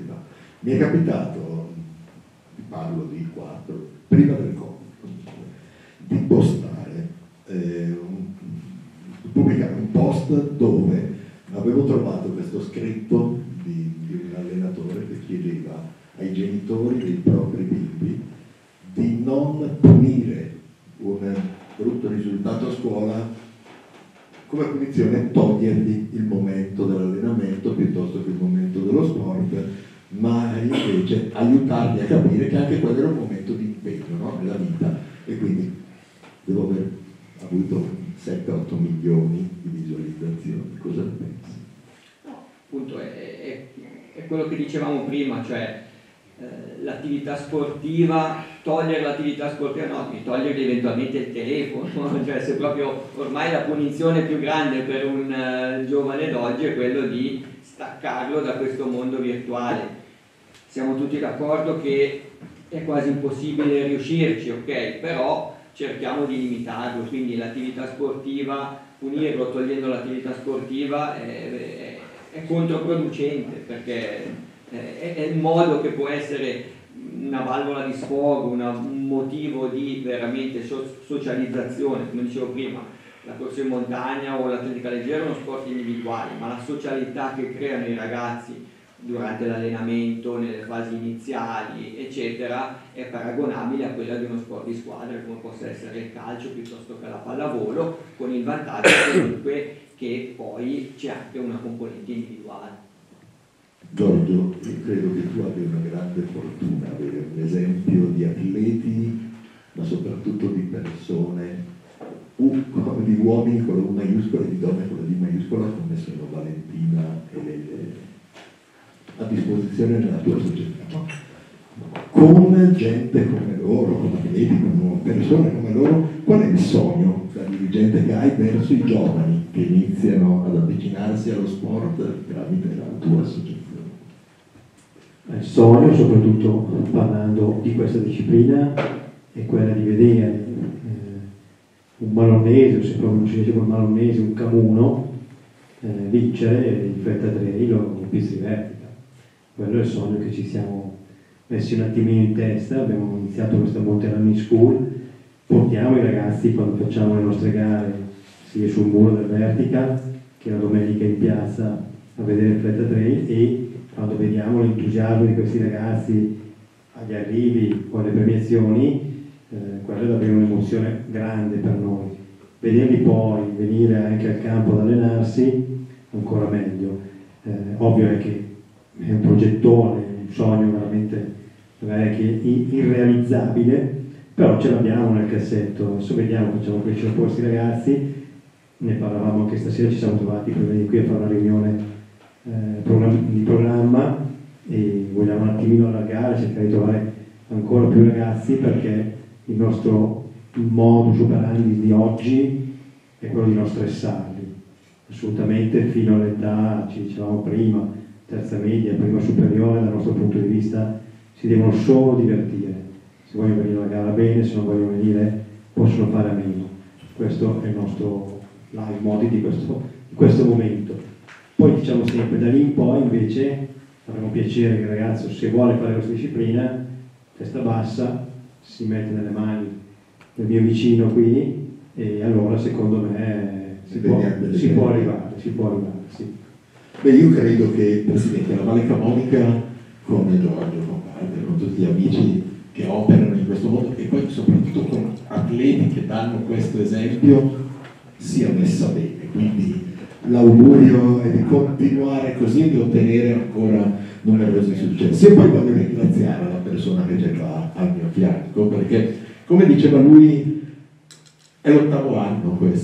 mi è capitato, vi parlo di quattro, prima del Covid, di postare, eh, un, pubblicare un post dove avevo trovato questo scritto di, di un allenatore che chiedeva ai genitori dei propri bimbi di non punire un brutto risultato a scuola, come punizione togliergli il momento dell'allenamento piuttosto che il momento dello sport, ma invece aiutarli a capire che anche quello era un momento di impegno, no? Nella vita, e quindi devo aver avuto sette otto milioni di visualizzazioni. Cosa ne pensi? No, appunto è, è, è quello che dicevamo prima, cioè eh, l'attività sportiva, togliere l'attività sportiva, no, di togliere eventualmente il telefono, cioè se proprio ormai la punizione più grande per un uh, giovane d'oggi è quello di staccarlo da questo mondo virtuale. Siamo tutti d'accordo che è quasi impossibile riuscirci, ok? Però cerchiamo di limitarlo, quindi l'attività sportiva, punirlo togliendo l'attività sportiva è, è, è controproducente, perché è, è il modo che può essere una valvola di sfogo, una, un motivo di veramente so, socializzazione, come dicevo prima. La corsa in montagna o l'atletica leggera è uno sport individuale, ma la socialità che creano i ragazzi durante l'allenamento, nelle fasi iniziali, eccetera, è paragonabile a quella di uno sport di squadra, come possa essere il calcio piuttosto che la pallavolo, con il vantaggio comunque che poi c'è anche una componente individuale. Giorgio, io credo che tu abbia una grande fortuna avere un esempio di atleti, ma soprattutto di persone, di uomini con la U maiuscola e di donne con la D maiuscola, come sono Valentina e Lele, a disposizione nella tua società, no? Con gente come loro, con atleti, con persone come loro. Qual è il sogno da dirigente che hai verso i giovani che iniziano ad avvicinarsi allo sport tramite la tua associazione? Il sogno, soprattutto parlando di questa disciplina, è quella di vedere eh, un malonnese, o se proprio non si dice un malonnese, un camuno, eh, vincere il fretta trail o il pista di vertica. Quello è il sogno che ci siamo messi un attimino in testa. Abbiamo iniziato questa Monte Running School, portiamo i ragazzi quando facciamo le nostre gare sia sul muro del Vertica che la domenica in piazza a vedere il fretta trail, e quando vediamo l'entusiasmo di questi ragazzi agli arrivi o alle premiazioni, eh, quella è davvero un'emozione grande per noi. Vederli poi venire anche al campo ad allenarsi, ancora meglio. Eh, ovvio è che è un progettone, un sogno veramente magari che irrealizzabile, però ce l'abbiamo nel cassetto. Adesso vediamo, facciamo crescere un po' questi ragazzi. Ne parlavamo anche stasera, ci siamo trovati per venire qui a fare una riunione eh, program- di programma, e vogliamo un attimino allargare, cercare di trovare ancora più ragazzi, perché il nostro modus operandi di oggi è quello di non stressarli assolutamente fino all'età, ci dicevamo prima, terza media, prima superiore. Dal nostro punto di vista si devono solo divertire. Se vogliono venire alla gara bene, se non vogliono venire possono fare a meno. Questo è il nostro live modi di questo, di questo momento. Poi diciamo sempre, da lì in poi invece avremo piacere che il ragazzo, se vuole fare questa disciplina, testa bassa, si mette nelle mani del mio vicino qui, e allora secondo me si, può, si può arrivare, si può arrivare, sì. Beh, io credo che, Presidente, la Valle Camonica, con Giorgio, con Walter, con tutti gli amici che operano in questo mondo, e poi soprattutto con atleti che danno questo esempio, sia messa bene. Quindi l'augurio è di continuare così e di ottenere ancora numerosi successi. E poi voglio ringraziare la persona che c'è qua al mio fianco, perché, come diceva lui, è l'ottavo anno questo,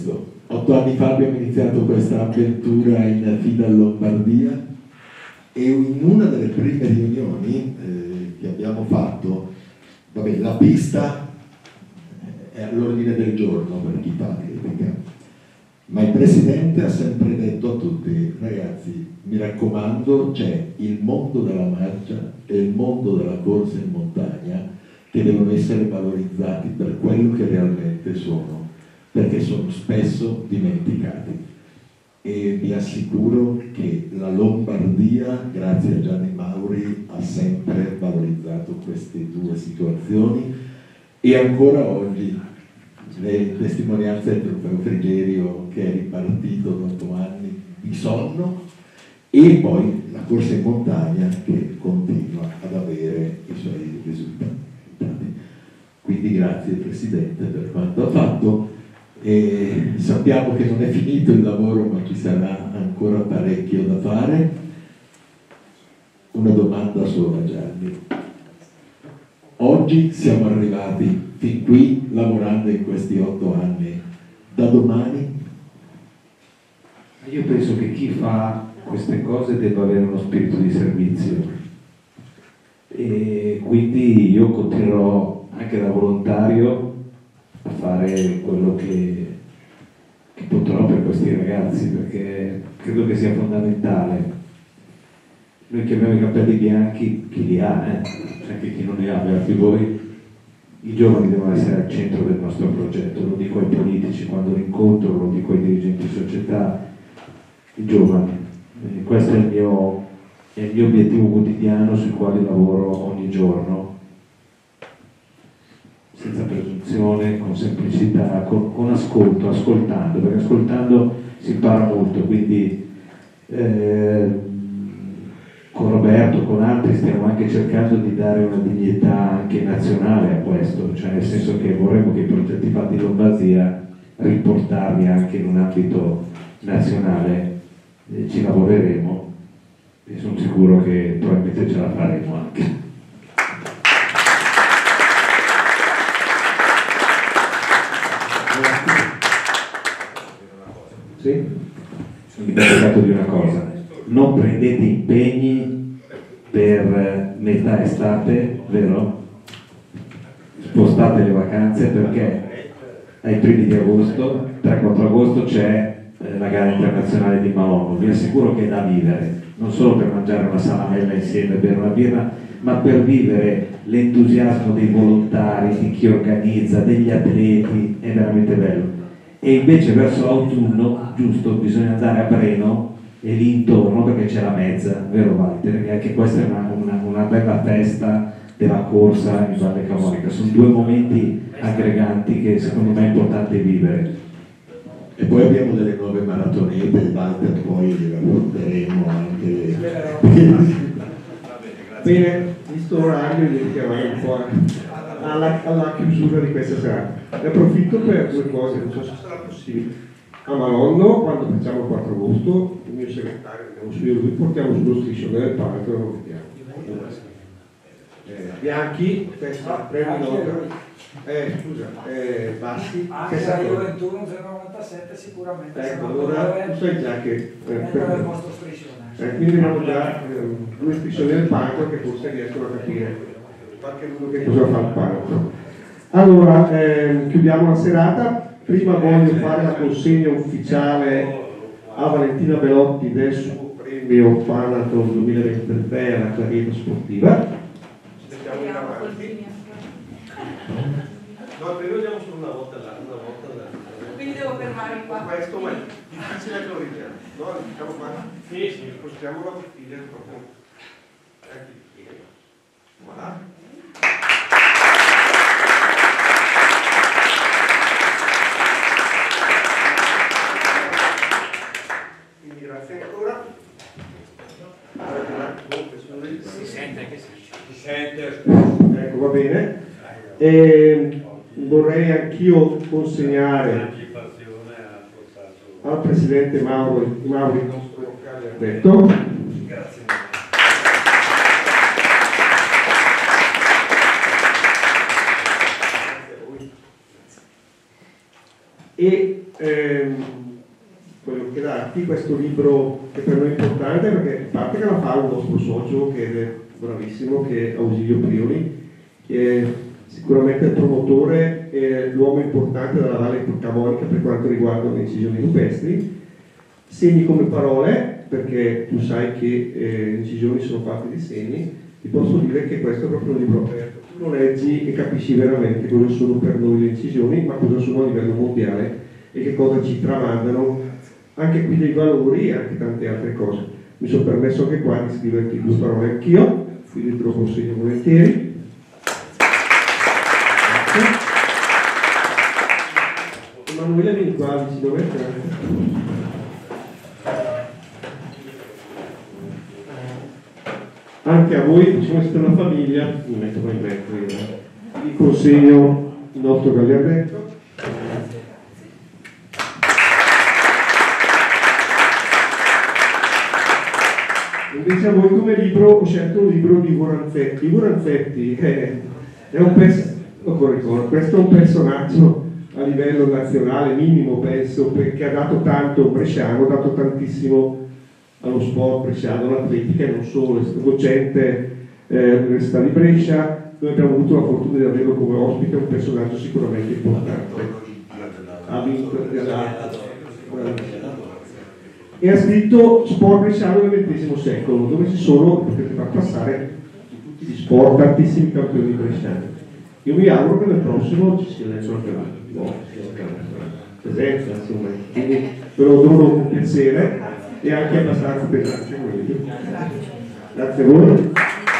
Otto anni fa abbiamo iniziato questa avventura in Fida Lombardia e in una delle prime riunioni eh, che abbiamo fatto, vabbè, la pista è all'ordine del giorno per chi fa atletica, ma il presidente ha sempre detto a tutti: ragazzi, mi raccomando, c'è il mondo della marcia e il mondo della corsa in montagna che devono essere valorizzati per quello che realmente sono, perché sono spesso dimenticati. E vi assicuro che la Lombardia, grazie a Gianni Mauri, ha sempre valorizzato queste due situazioni e ancora oggi le testimonianze del trofeo Frigerio, che è ripartito dopo anni di sonno, e poi la corsa in montagna che continua ad avere i suoi risultati. Quindi grazie Presidente per quanto ha fatto, e sappiamo che non è finito il lavoro, ma ci sarà ancora parecchio da fare. Una domanda sola, Gianni. Oggi siamo arrivati fin qui lavorando in questi otto anni. Da domani? Io penso che chi fa queste cose debba avere uno spirito di servizio, e quindi io continuerò anche da volontario a fare quello che, che potrò per questi ragazzi, perché credo che sia fondamentale. Noi che abbiamo i capelli bianchi, chi li ha, eh? Anche chi non li ha, beati voi, i giovani devono essere al centro del nostro progetto, lo dico ai politici quando li incontro, lo dico ai dirigenti di società, i giovani. E questo è il mio, è il mio obiettivo quotidiano, sul quale lavoro ogni giorno, senza presunzione, con semplicità, con, con ascolto, ascoltando, perché ascoltando si impara molto, quindi eh, con Roberto, con altri stiamo anche cercando di dare una dignità anche nazionale a questo, cioè nel senso che vorremmo che i progetti fatti in Lombardia riportarli anche in un ambito nazionale, e ci lavoreremo e sono sicuro che probabilmente ce la faremo anche. Sì? Sono dimenticato di una cosa: non prendete impegni per metà estate, vero? Spostate le vacanze, perché ai primi di agosto, tre quattro agosto, c'è eh, la gara internazionale di Maono. Vi assicuro che è da vivere, non solo per mangiare una salamella insieme e bere una birra, ma per vivere l'entusiasmo dei volontari, di chi organizza, degli atleti. È veramente bello. E invece verso l'autunno, giusto, bisogna andare a Breno e lì intorno, perché c'è la mezza, vero Walter? E anche questa è una, una, una bella festa della corsa in Valle Camonica. Sono due momenti aggreganti che secondo me è importante vivere. E poi abbiamo delle nuove maratonete, Walter, poi le porteremo anche. Bene, visto l'orario, direi che vai un po' alla, alla chiusura di questa serata. Ne approfitto per due cose, non so se sarà possibile. A Malonno, quando facciamo il quattro agosto, il mio segretario, andiamo su io, lui portiamo sullo striscione del parco e lo vediamo. Eh, Bianchi, testa, premi nota. Eh, scusa, eh, Bassi. Anche la Juventus zero novantasette sicuramente. Ecco, allora tu sai già che... Eh, per il vostro striscione. Eh, quindi abbiamo già eh, due striscioni del parco che forse riescono a capire qualche uno che cosa fa il parco. Allora, eh, chiudiamo la serata. Prima voglio fare la consegna ufficiale a Valentina Belotti del suo premio Panathon duemilaventitré alla carriera sportiva. Aspettiamo in avanti. No, prima andiamo solo una volta là, una volta là. Quindi devo fermarmi qua. Questo è difficile che lo vediamo. No, diciamo qua. Sì, sì, spostiamo la bottiglia proprio. Ecco il piede. Voilà. Quindi grazie ancora. Si sente che si sente. Ecco, va bene. E vorrei anch'io consegnare al Presidente Mauro, Mauro il nostro caro detto. Grazie. E ehm, questo libro che per noi è importante perché a parte che la fa un nostro socio che è bravissimo, che è Ausilio Prioli, che è sicuramente il promotore e l'uomo importante della Valle Camonica per quanto riguarda le incisioni rupestri. Segni come parole, perché tu sai che eh, le incisioni sono fatte di segni, ti posso dire che questo è proprio un libro aperto. Tu lo leggi e capisci veramente cosa sono per noi le incisioni, ma cosa sono a livello mondiale e che cosa ci tramandano, anche qui dei valori e anche tante altre cose. Mi sono permesso anche qua di scriverti due parole anch'io, quindi te lo consegno volentieri. Emanuele, vieni qua vicino a me. Anche a voi, diciamo, siete una famiglia, mi metto qua in mezzo, io. Vi consegno il nostro gagliardetto. Invece a voi come libro ho scelto un libro di Voranzetti. Voranzetti è, è un pers- questo è un personaggio a livello nazionale minimo, penso, perché ha dato tanto bresciano, ha dato tantissimo allo sport bresciano, all'atletica e non solo. È stato docente eh, all'Università di Brescia. Noi abbiamo avuto la fortuna di averlo come ospite, un personaggio sicuramente importante. Ha vinto e ha scritto Sport bresciano del ventesimo secolo, dove ci sono, potete far passare in tutti gli sport tantissimi campioni bresciani. Io mi auguro che nel prossimo ci sia anche la no, presenza, insomma, quindi ve lo dono con piacere e anche abbastanza pesante. Grazie a voi.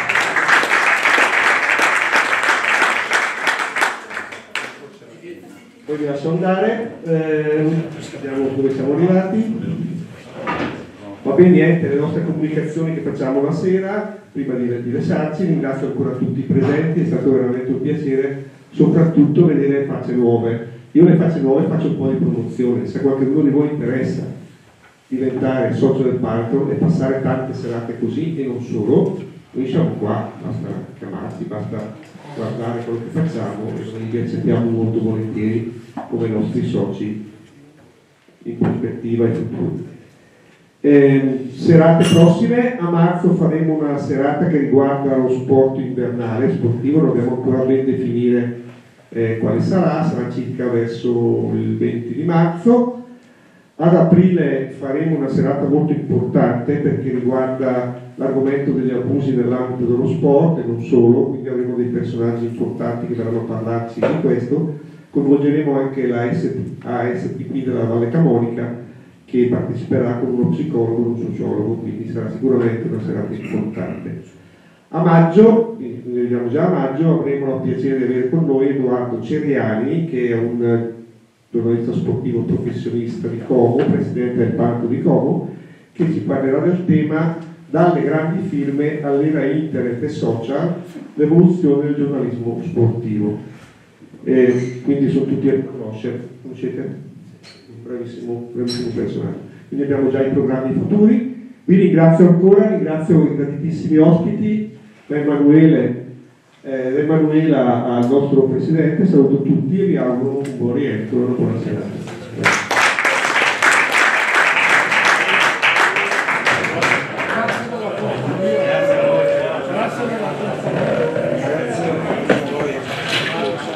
Poi vi lascio andare, eh, vediamo dove siamo arrivati. Va bene, niente, le nostre comunicazioni che facciamo la sera, prima di, di lasciarci, ringrazio ancora tutti i presenti, è stato veramente un piacere, soprattutto vedere facce nuove. Io le facce nuove faccio un po' di promozione, se qualcuno di voi interessa diventare socio del Partner e passare tante serate così e non solo, noi siamo qua, basta chiamarci, basta guardare quello che facciamo e noi vi accettiamo molto volentieri come nostri soci in prospettiva e futuro. Eh, serate prossime, a marzo faremo una serata che riguarda lo sport invernale, sportivo, dobbiamo ancora ben definire eh, quale sarà, sarà circa verso il venti di marzo. Ad aprile faremo una serata molto importante perché riguarda l'argomento degli abusi nell'ambito dello sport e non solo, quindi avremo dei personaggi importanti che verranno a parlarci di questo. Coinvolgeremo anche la A S P P della Valle Camonica che parteciperà con uno psicologo e un sociologo, quindi sarà sicuramente una serata importante. A maggio, ne vediamo già a maggio, avremo il piacere di avere con noi Edoardo Ceriani, che è un giornalista sportivo professionista di Como, presidente del Parco di Como, che ci parlerà del tema dalle grandi firme all'era internet e social, l'evoluzione del giornalismo sportivo. E quindi sono tutti a conoscere, conoscete? Bravissimo, bravissimo personaggio. Quindi abbiamo già i programmi futuri. Vi ringrazio ancora, ringrazio i graditissimi ospiti, da Emanuele, eh, da Emanuela al nostro presidente, saluto tutti e vi auguro un buon rientro e una buona serata.